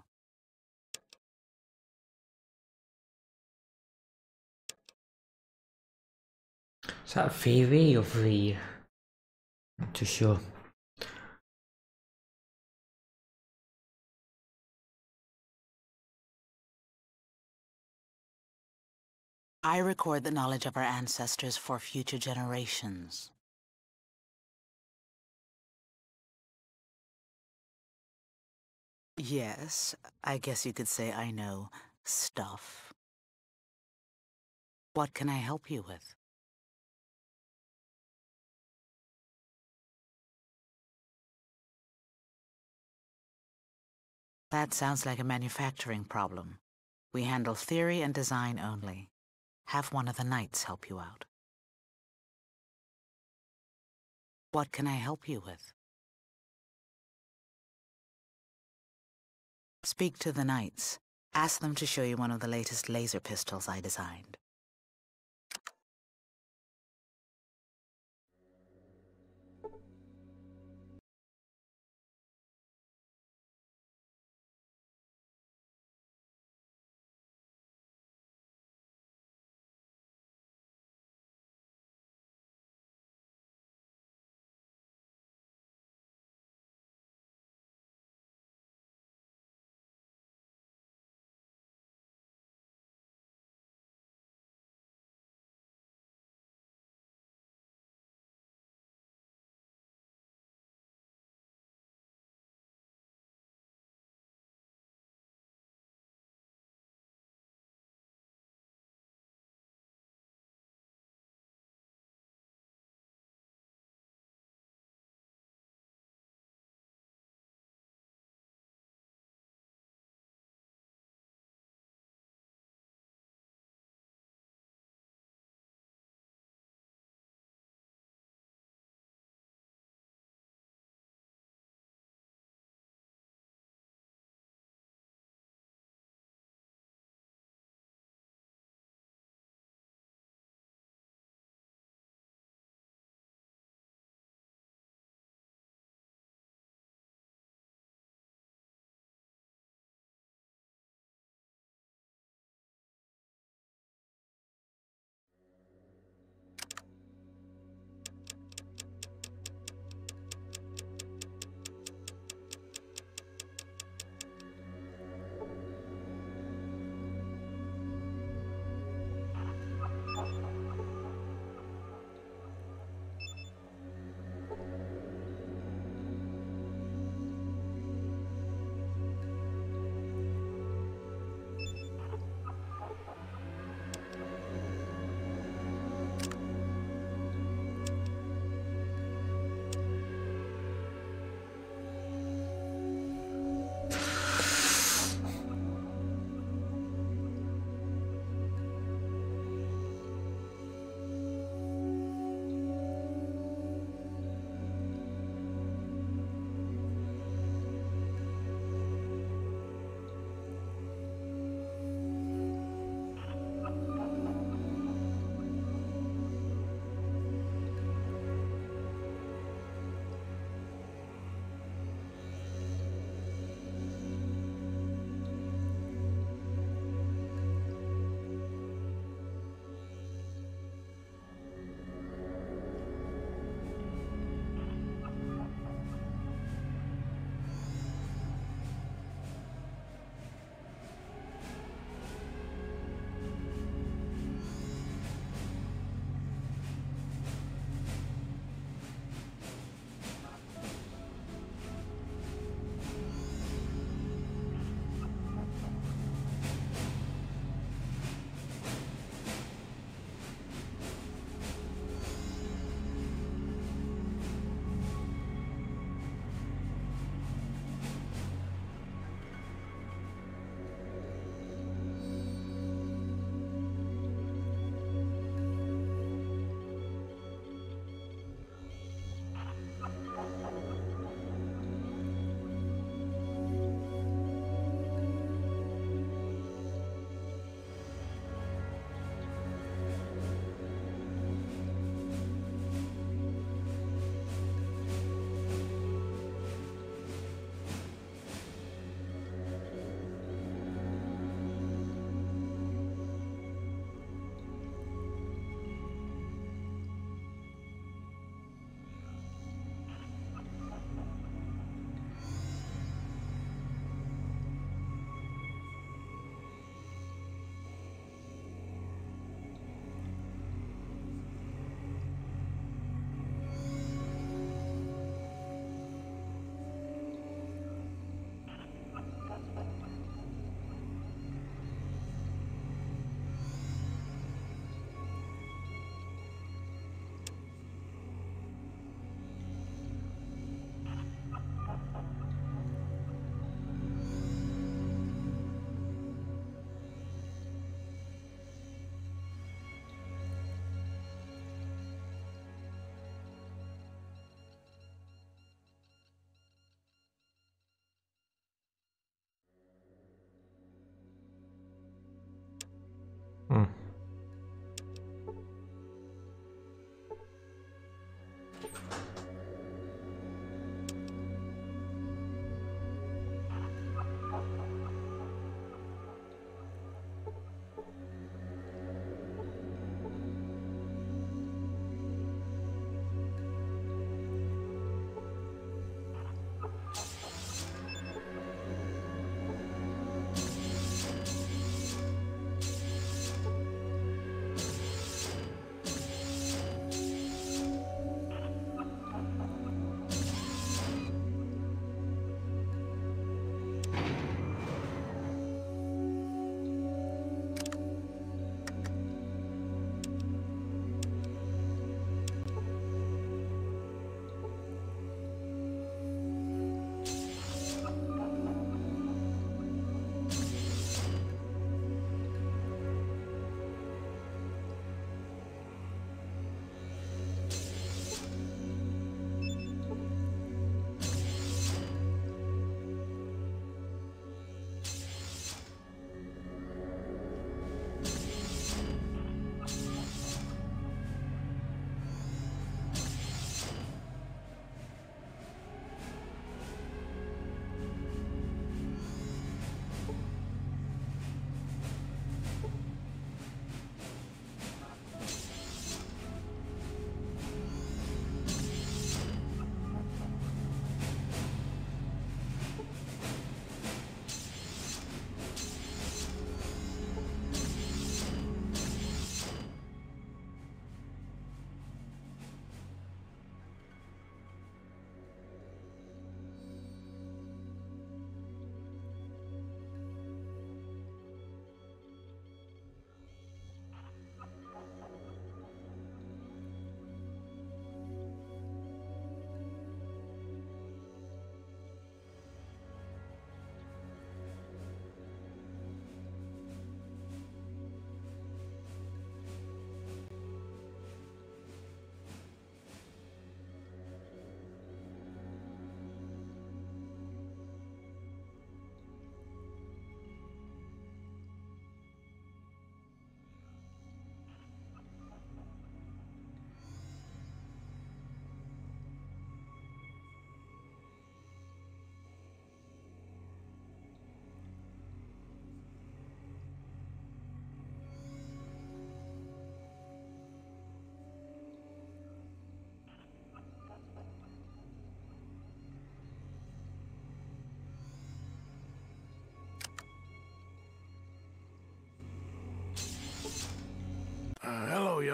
Is that theory or the? Not too sure. I record the knowledge of our ancestors for future generations. Yes, I guess you could say I know stuff. What can I help you with? That sounds like a manufacturing problem. We handle theory and design only. Have one of the knights help you out. What can I help you with? Speak to the knights. Ask them to show you one of the latest laser pistols I designed.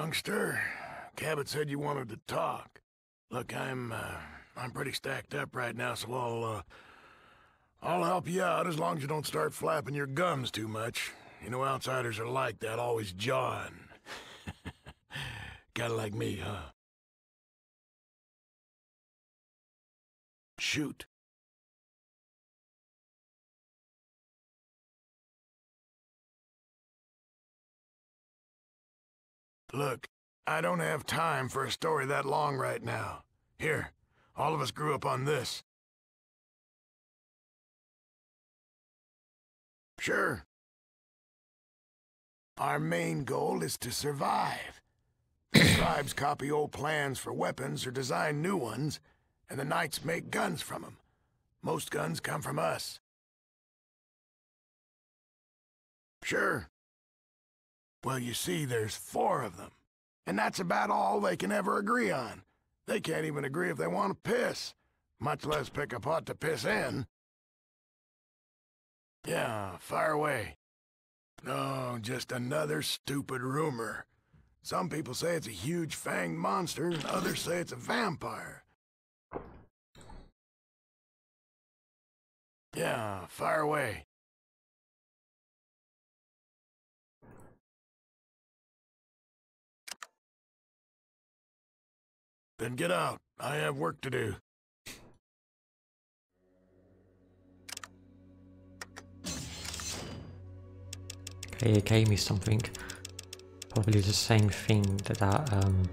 youngster. Cabot said you wanted to talk. Look, I'm, uh, I'm pretty stacked up right now, so I'll, uh, I'll help you out as long as you don't start flapping your gums too much. You know outsiders are like that, always jawing. Kinda like me, huh? Shoot. Look, I don't have time for a story that long right now. Here, all of us grew up on this. Sure. Our main goal is to survive. The tribes copy old plans for weapons or design new ones, and the Knights make guns from them. Most guns come from us. Sure. Well, you see, there's four of them. And that's about all they can ever agree on. They can't even agree if they want to piss, much less pick a pot to piss in. Yeah, fire away. No, just another stupid rumor. Some people say it's a huge fanged monster, and others say it's a vampire. Yeah, fire away. Then get out. I have work to do. Okay, it gave me something. Probably the same thing that that, um...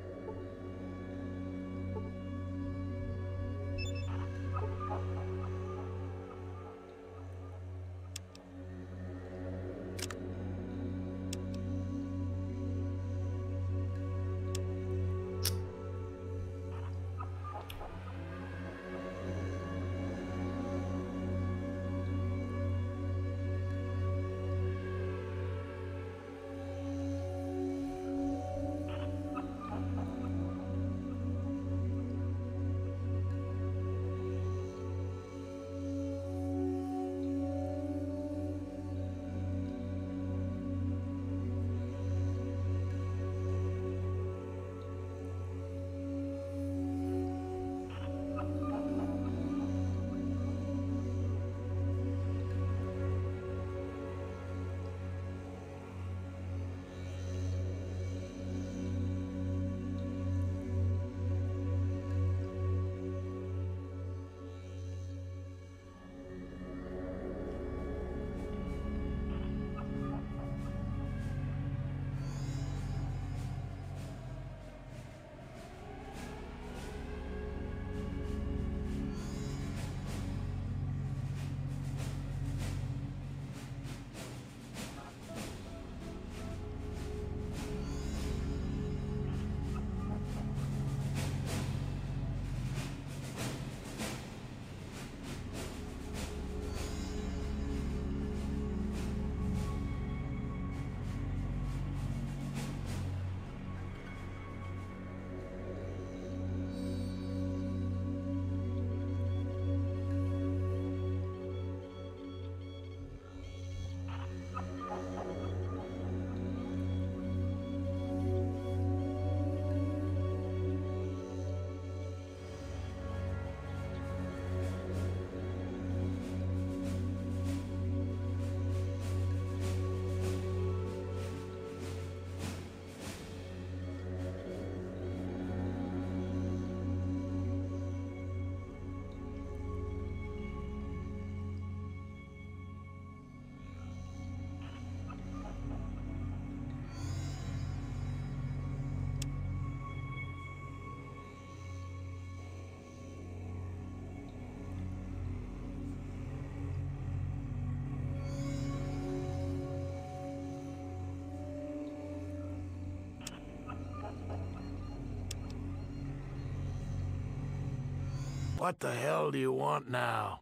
What the hell do you want now?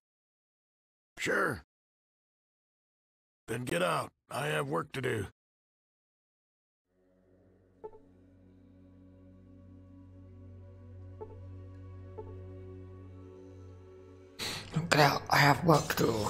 Sure. Then get out. I have work to do. Get out, I have work to do.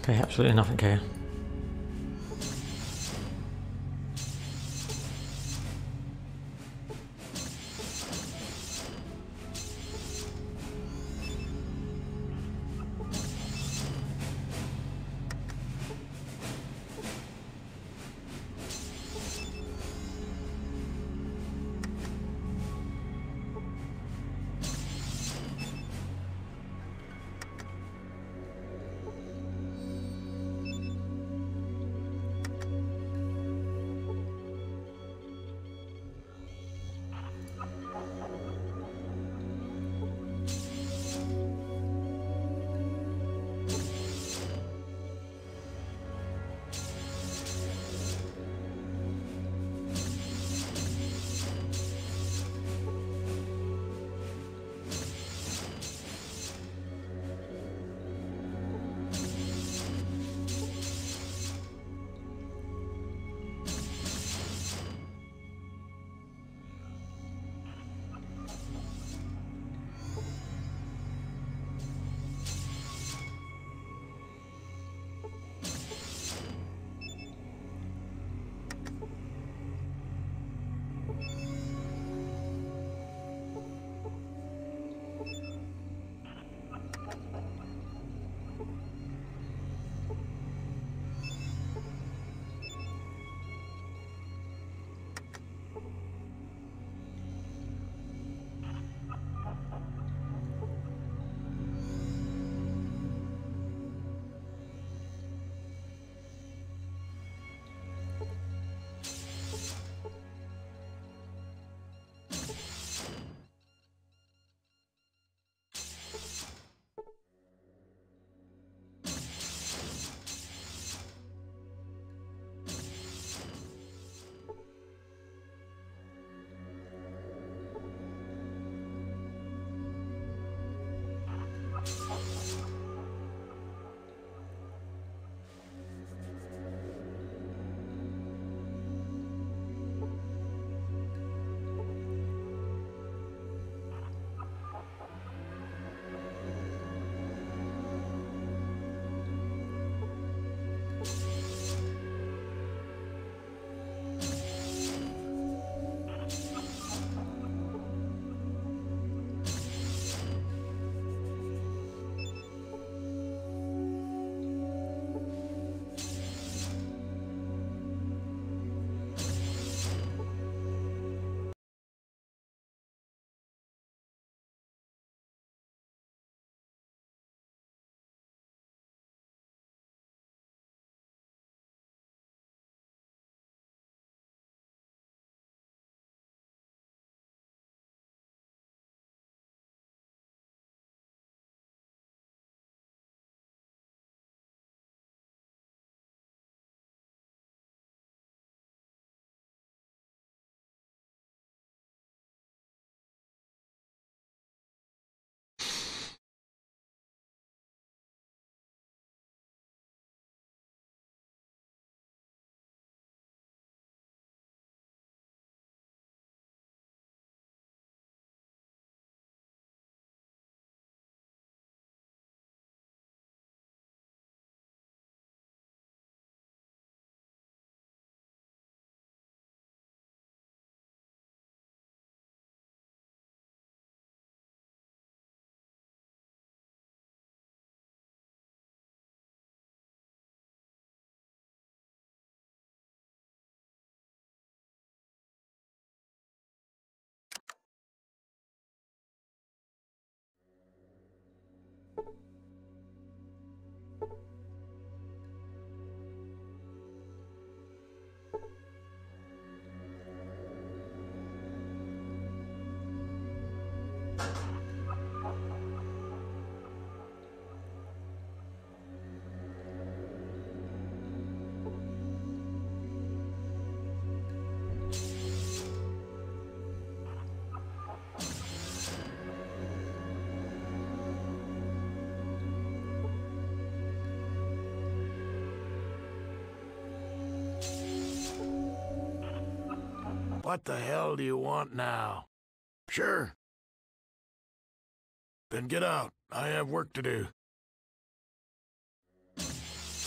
Okay, absolutely nothing here. What the hell do you want now? Sure. Then get out. I have work to do.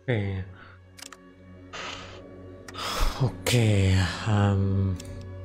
Okay. Okay, um...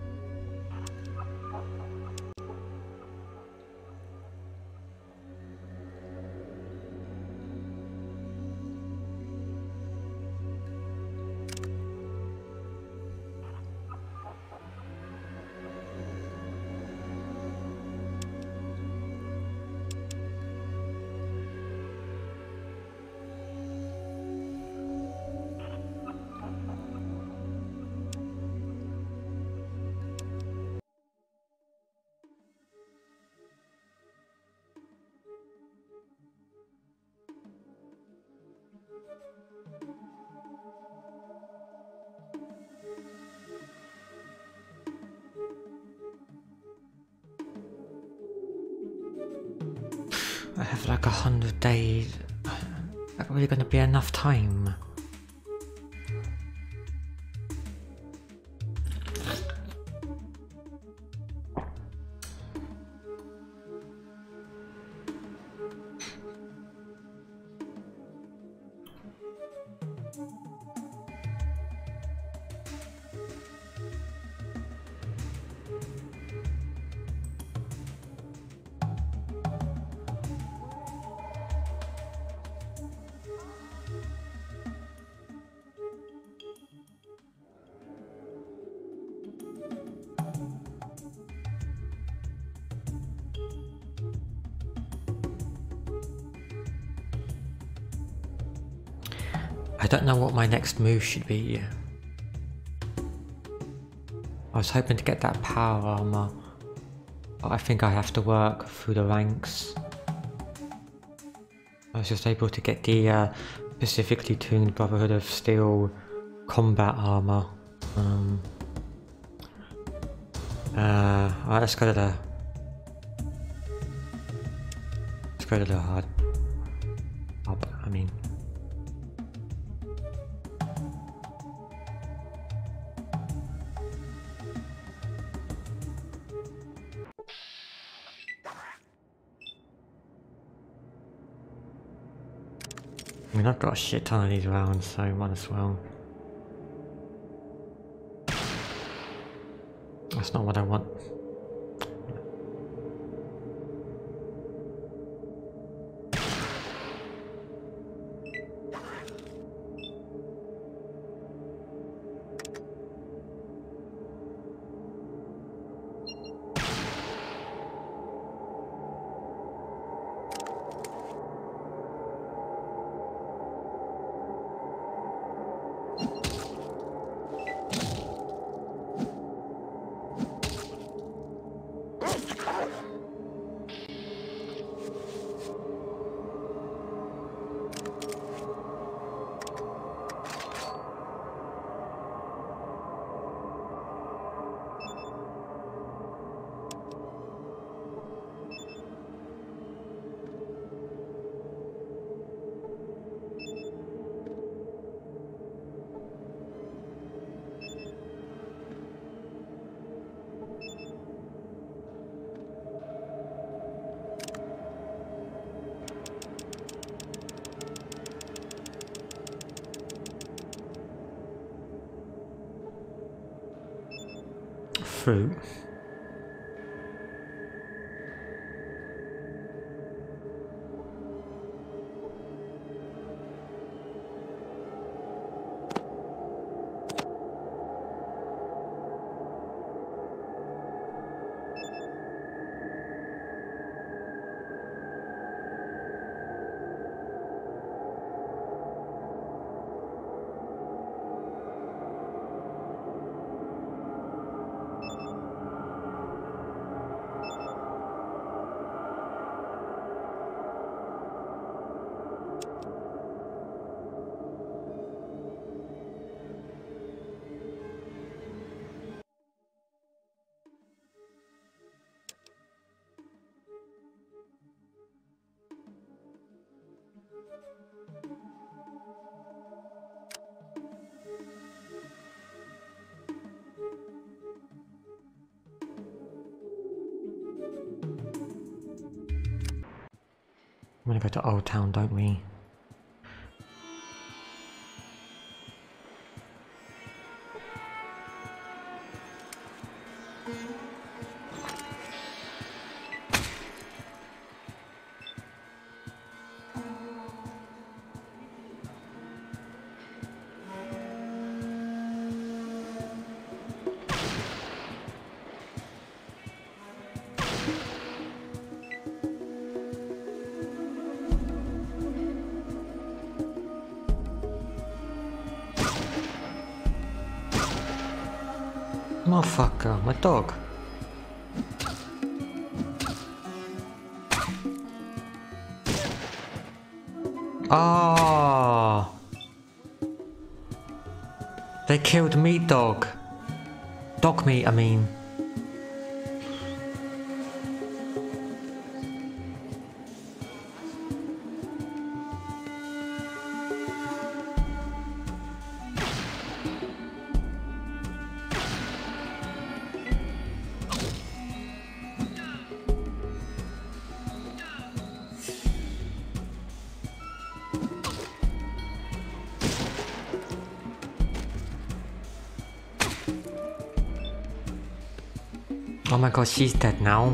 I have like a hundred days. That really gonna be enough time? I don't know what my next move should be. I was hoping to get that power armor, but I think I have to work through the ranks. I was just able to get the uh, specifically tuned Brotherhood of Steel combat armor. Um, uh, alright, let's go to the... Let's go to the hard... hub, I mean... I mean, I've got a shit ton of these rounds, so might as well. That's not what I want. Fruit. I'm gonna go to Old Town, don't we? Motherfucker, my dog. Ah, they killed meat dog. Dog meat, I mean. Oh my god, she's dead now.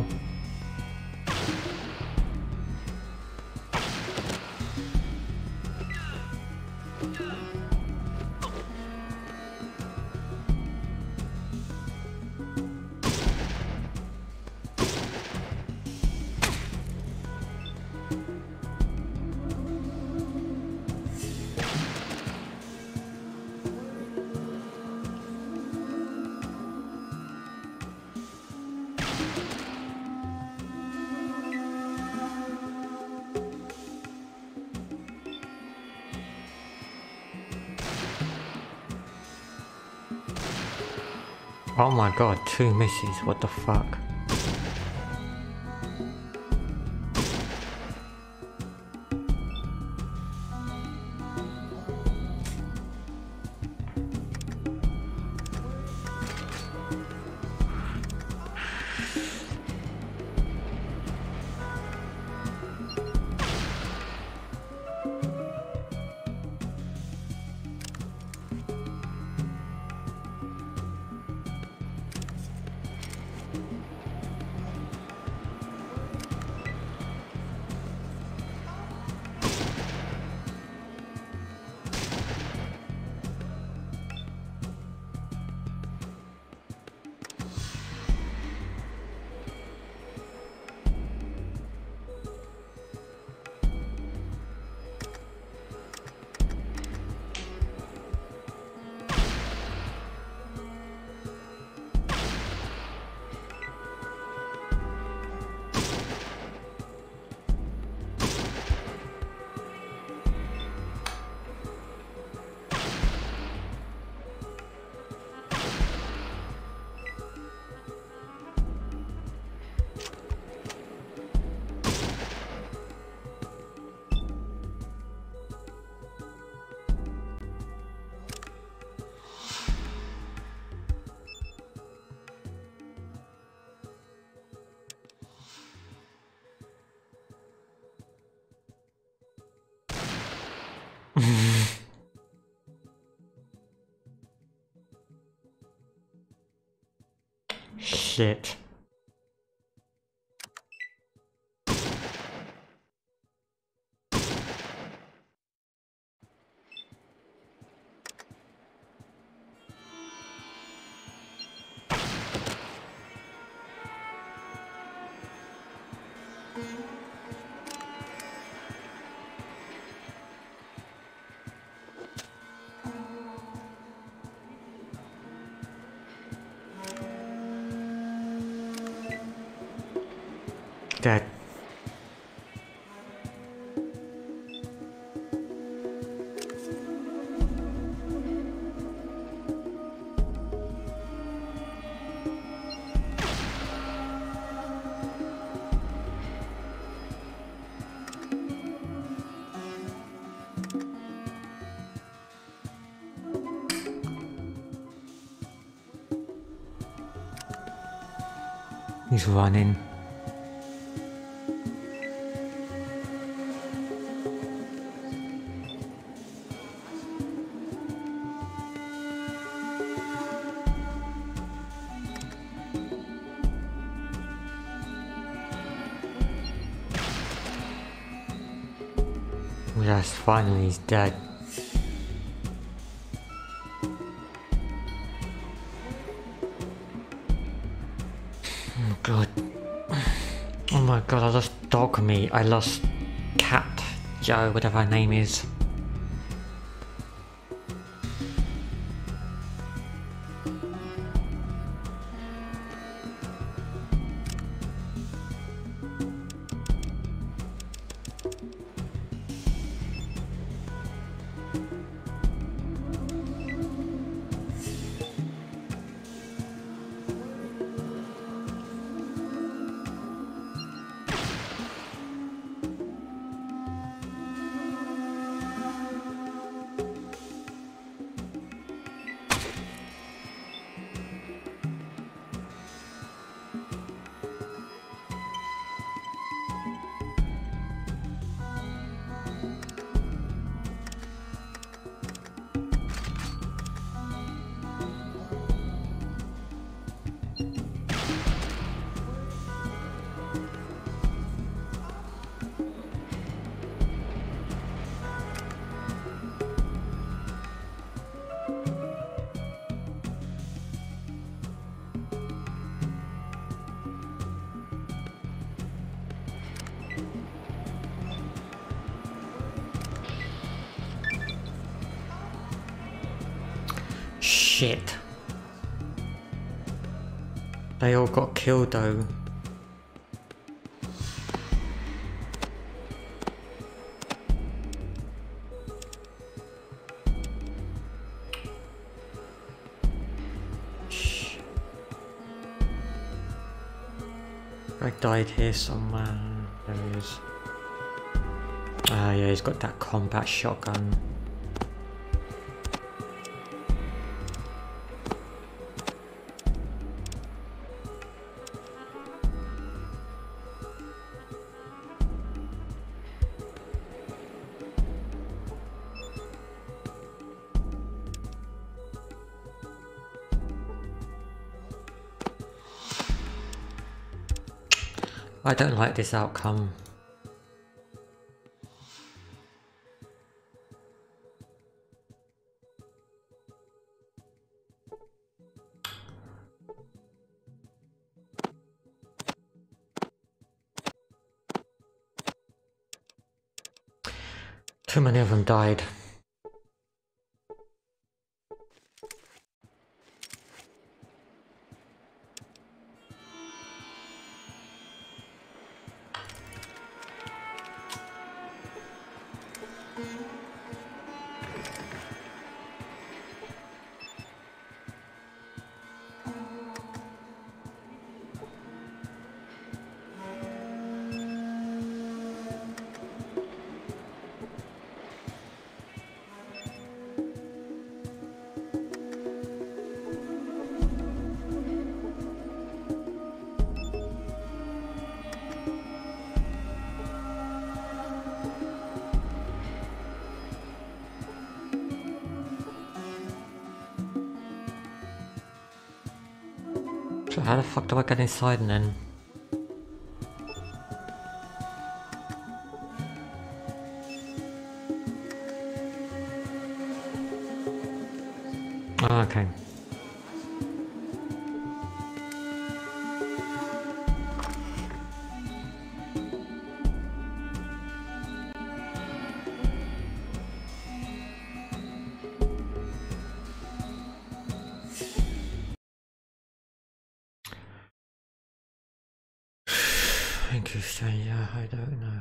Oh my god, two misses, what the fuck? Shit. Dead. He's running. Yes, finally he's dead. Oh god. Oh my god, I lost dog meat. I lost cat Joe, whatever her name is. Shit. They all got killed though. Shh. Greg died here somewhere. There he is. Ah, yeah, he's got that combat shotgun. I don't like this outcome. Too many of them died. So how the fuck do I get inside and then? Oh, okay. Thank you, stranger. I don't know.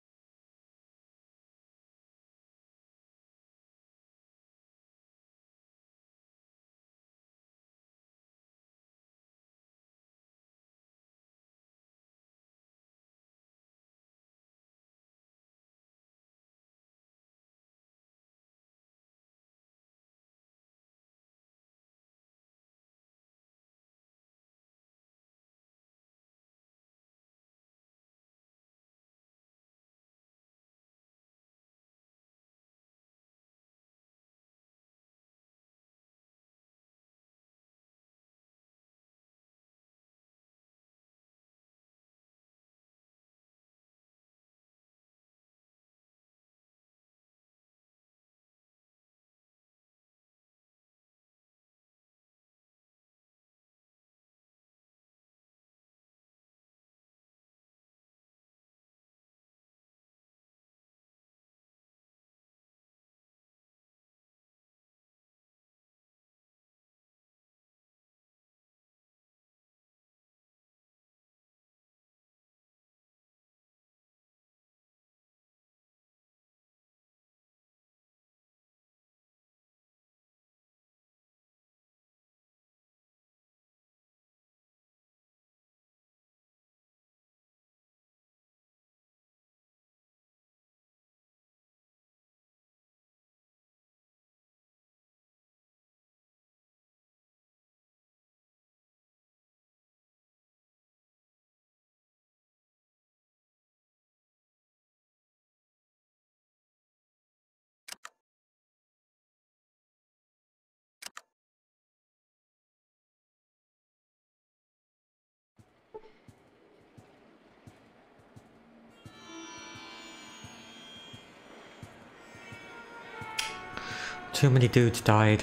Too many dudes died.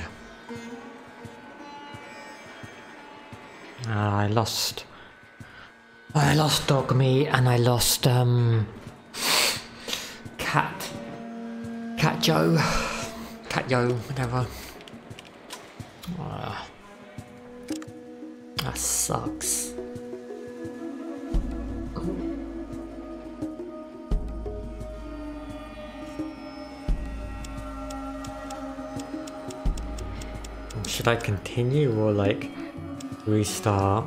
Uh, I lost... I lost Dog Meat and I lost, um... Cat... Cat Joe. Cat Joe, whatever. Uh, That sucks. Should I continue or like restart?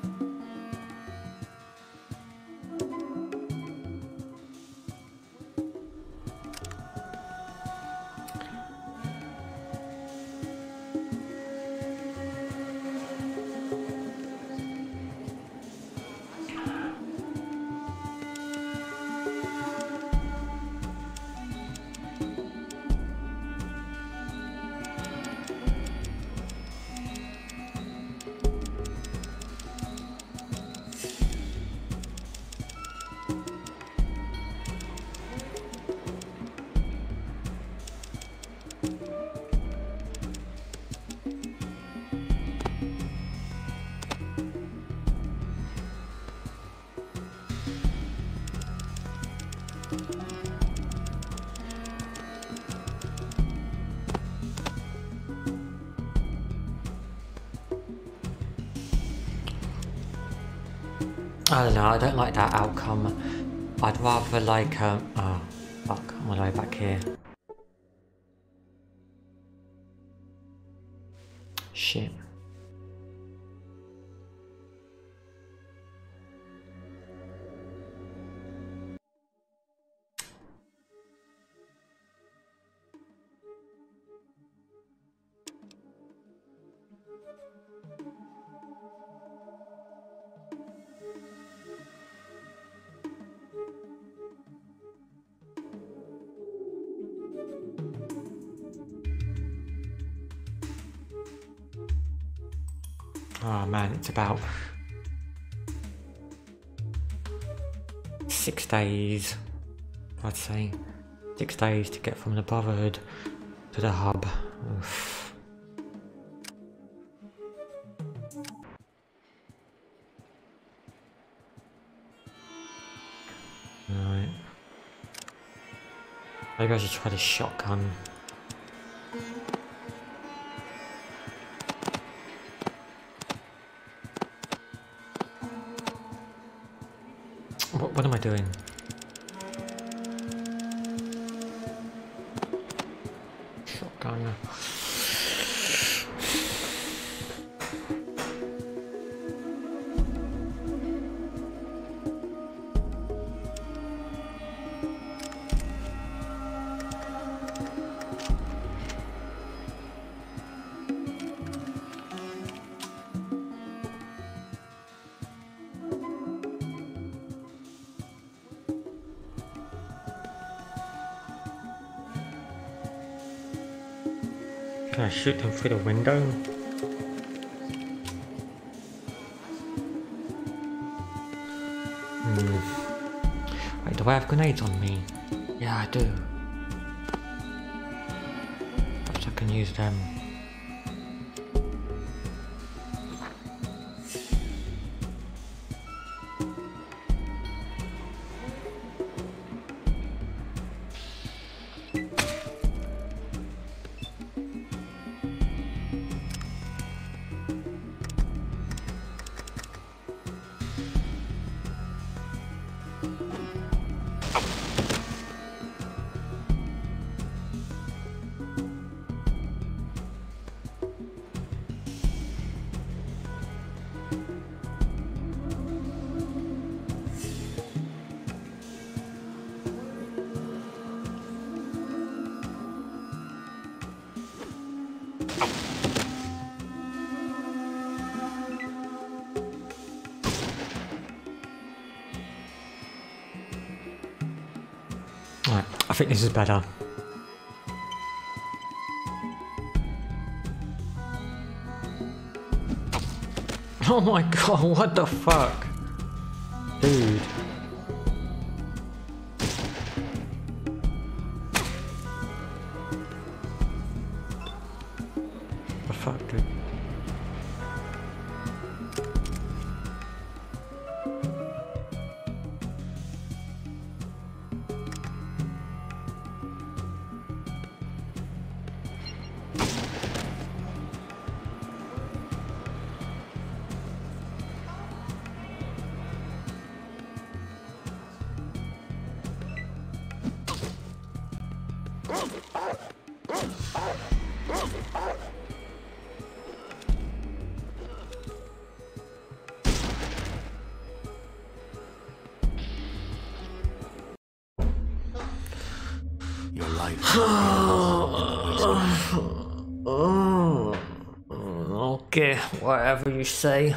I don't know, I don't like that outcome. I'd rather like, um, oh, fuck, I'm all the way back here. Shit. Oh man, it's about six days, I'd say. Six days to get from the Brotherhood to the hub. Oof. Right. Maybe I should try the shotgun. What, what am I doing? Shotgun. Can I shoot them through the window? Hmm. Wait, do I have grenades on me? Yeah, I do. Perhaps I can use them. Right, I think this is better. Oh my god, what the fuck? Dude. What the fuck, dude? Your life ends in the wasteland. Oh, okay, whatever you say.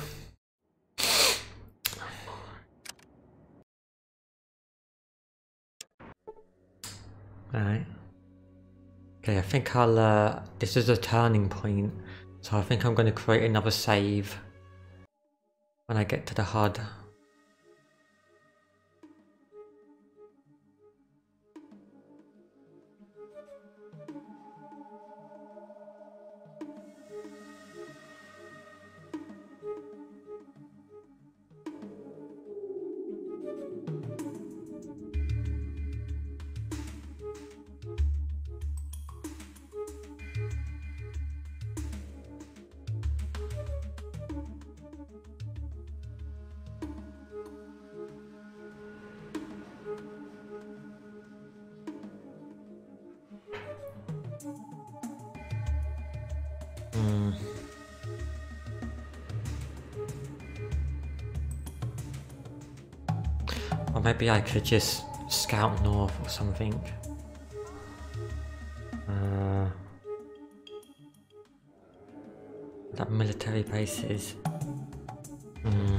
Alright. Okay, I think I'll, uh, this is a turning point, so I think I'm going to create another save when I get to the H U D. Hmm. Or maybe I could just scout north or something. Uh, that military bases. Hmm.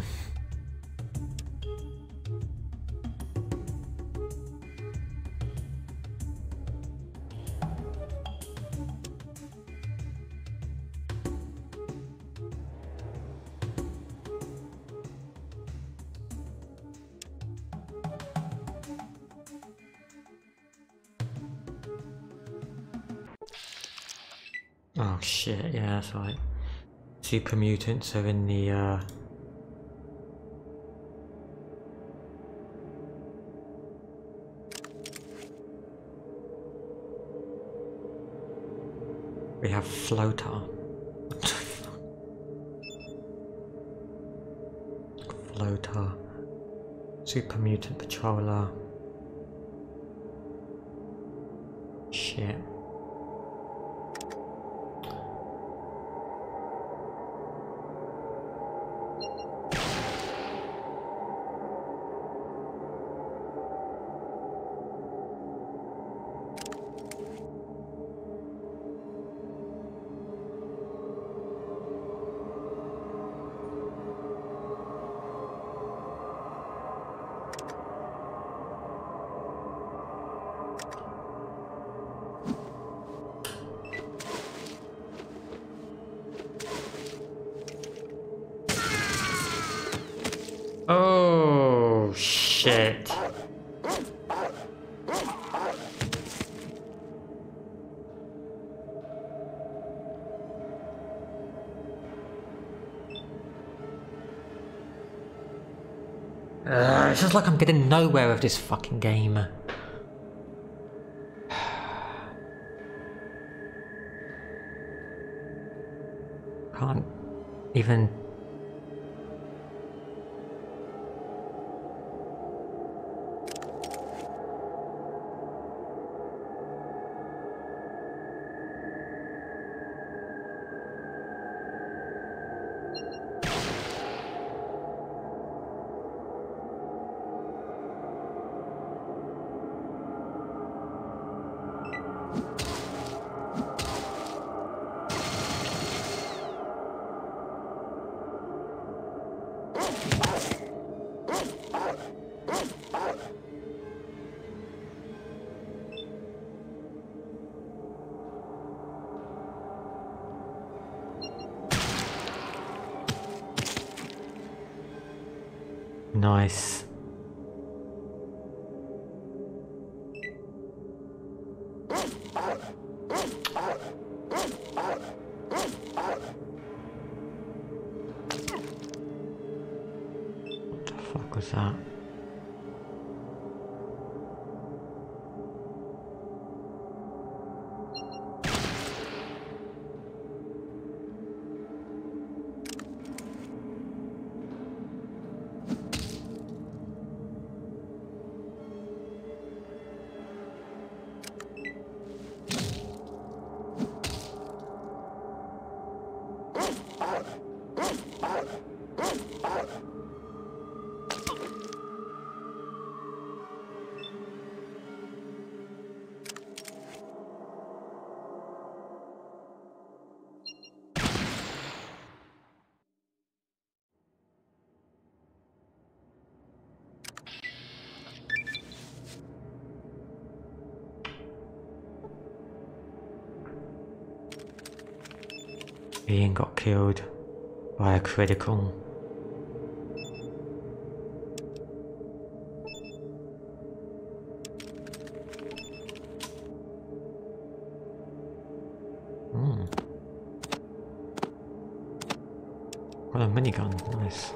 Oh shit, yeah, that's right. Super mutants are in the, uh... we have Floater. Floater. Super mutant patroller. Shit. Oh shit. Uh, it's just like I'm getting nowhere with this fucking game. Can't even... Nice. What the fuck was that? Ian got killed by a critical. Hmm. What a minigun, nice.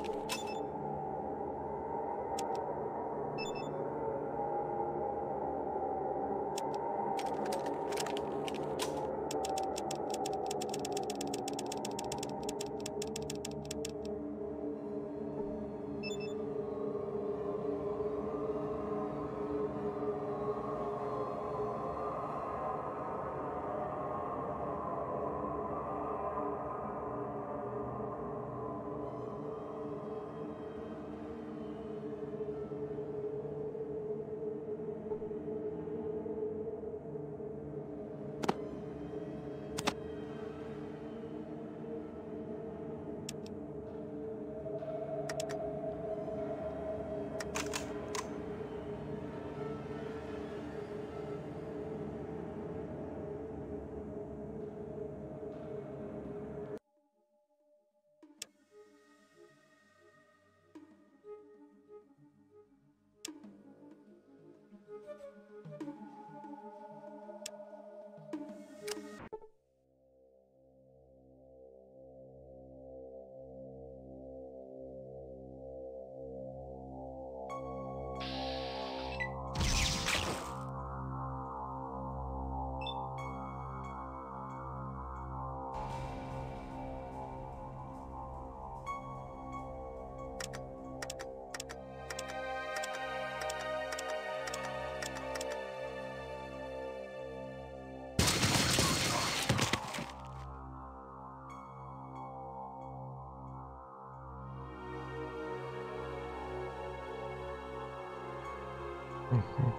Mm-hmm.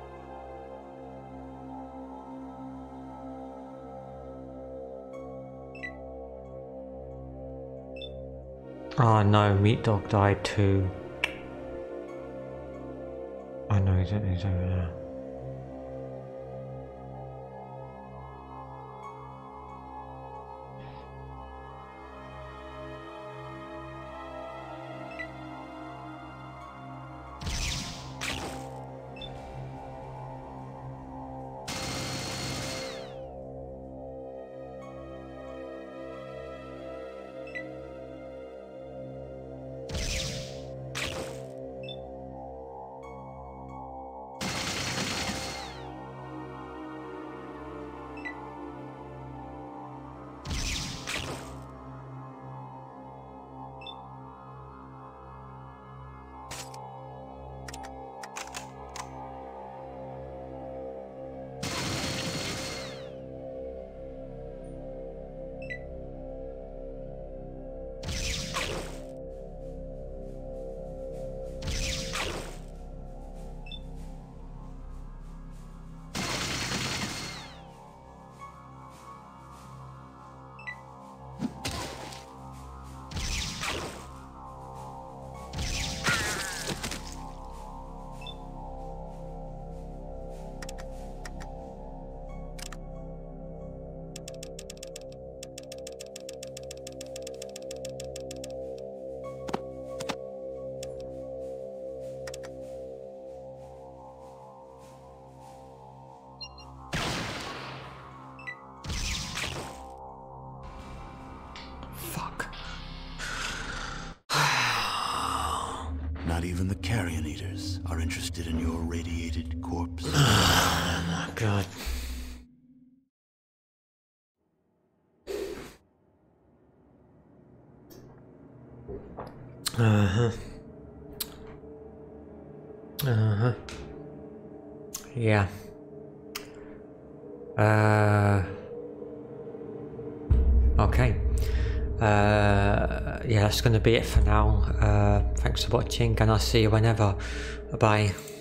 Oh no, Meat Dog died too. I know he's, he's over there. Not even the carrion eaters are interested in your radiated corpse. Oh my god. Uh-huh. Uh-huh. Yeah. Uh Okay. Uh yeah, that's gonna be it for now. Uh thanks for watching and I'll see you whenever. Bye.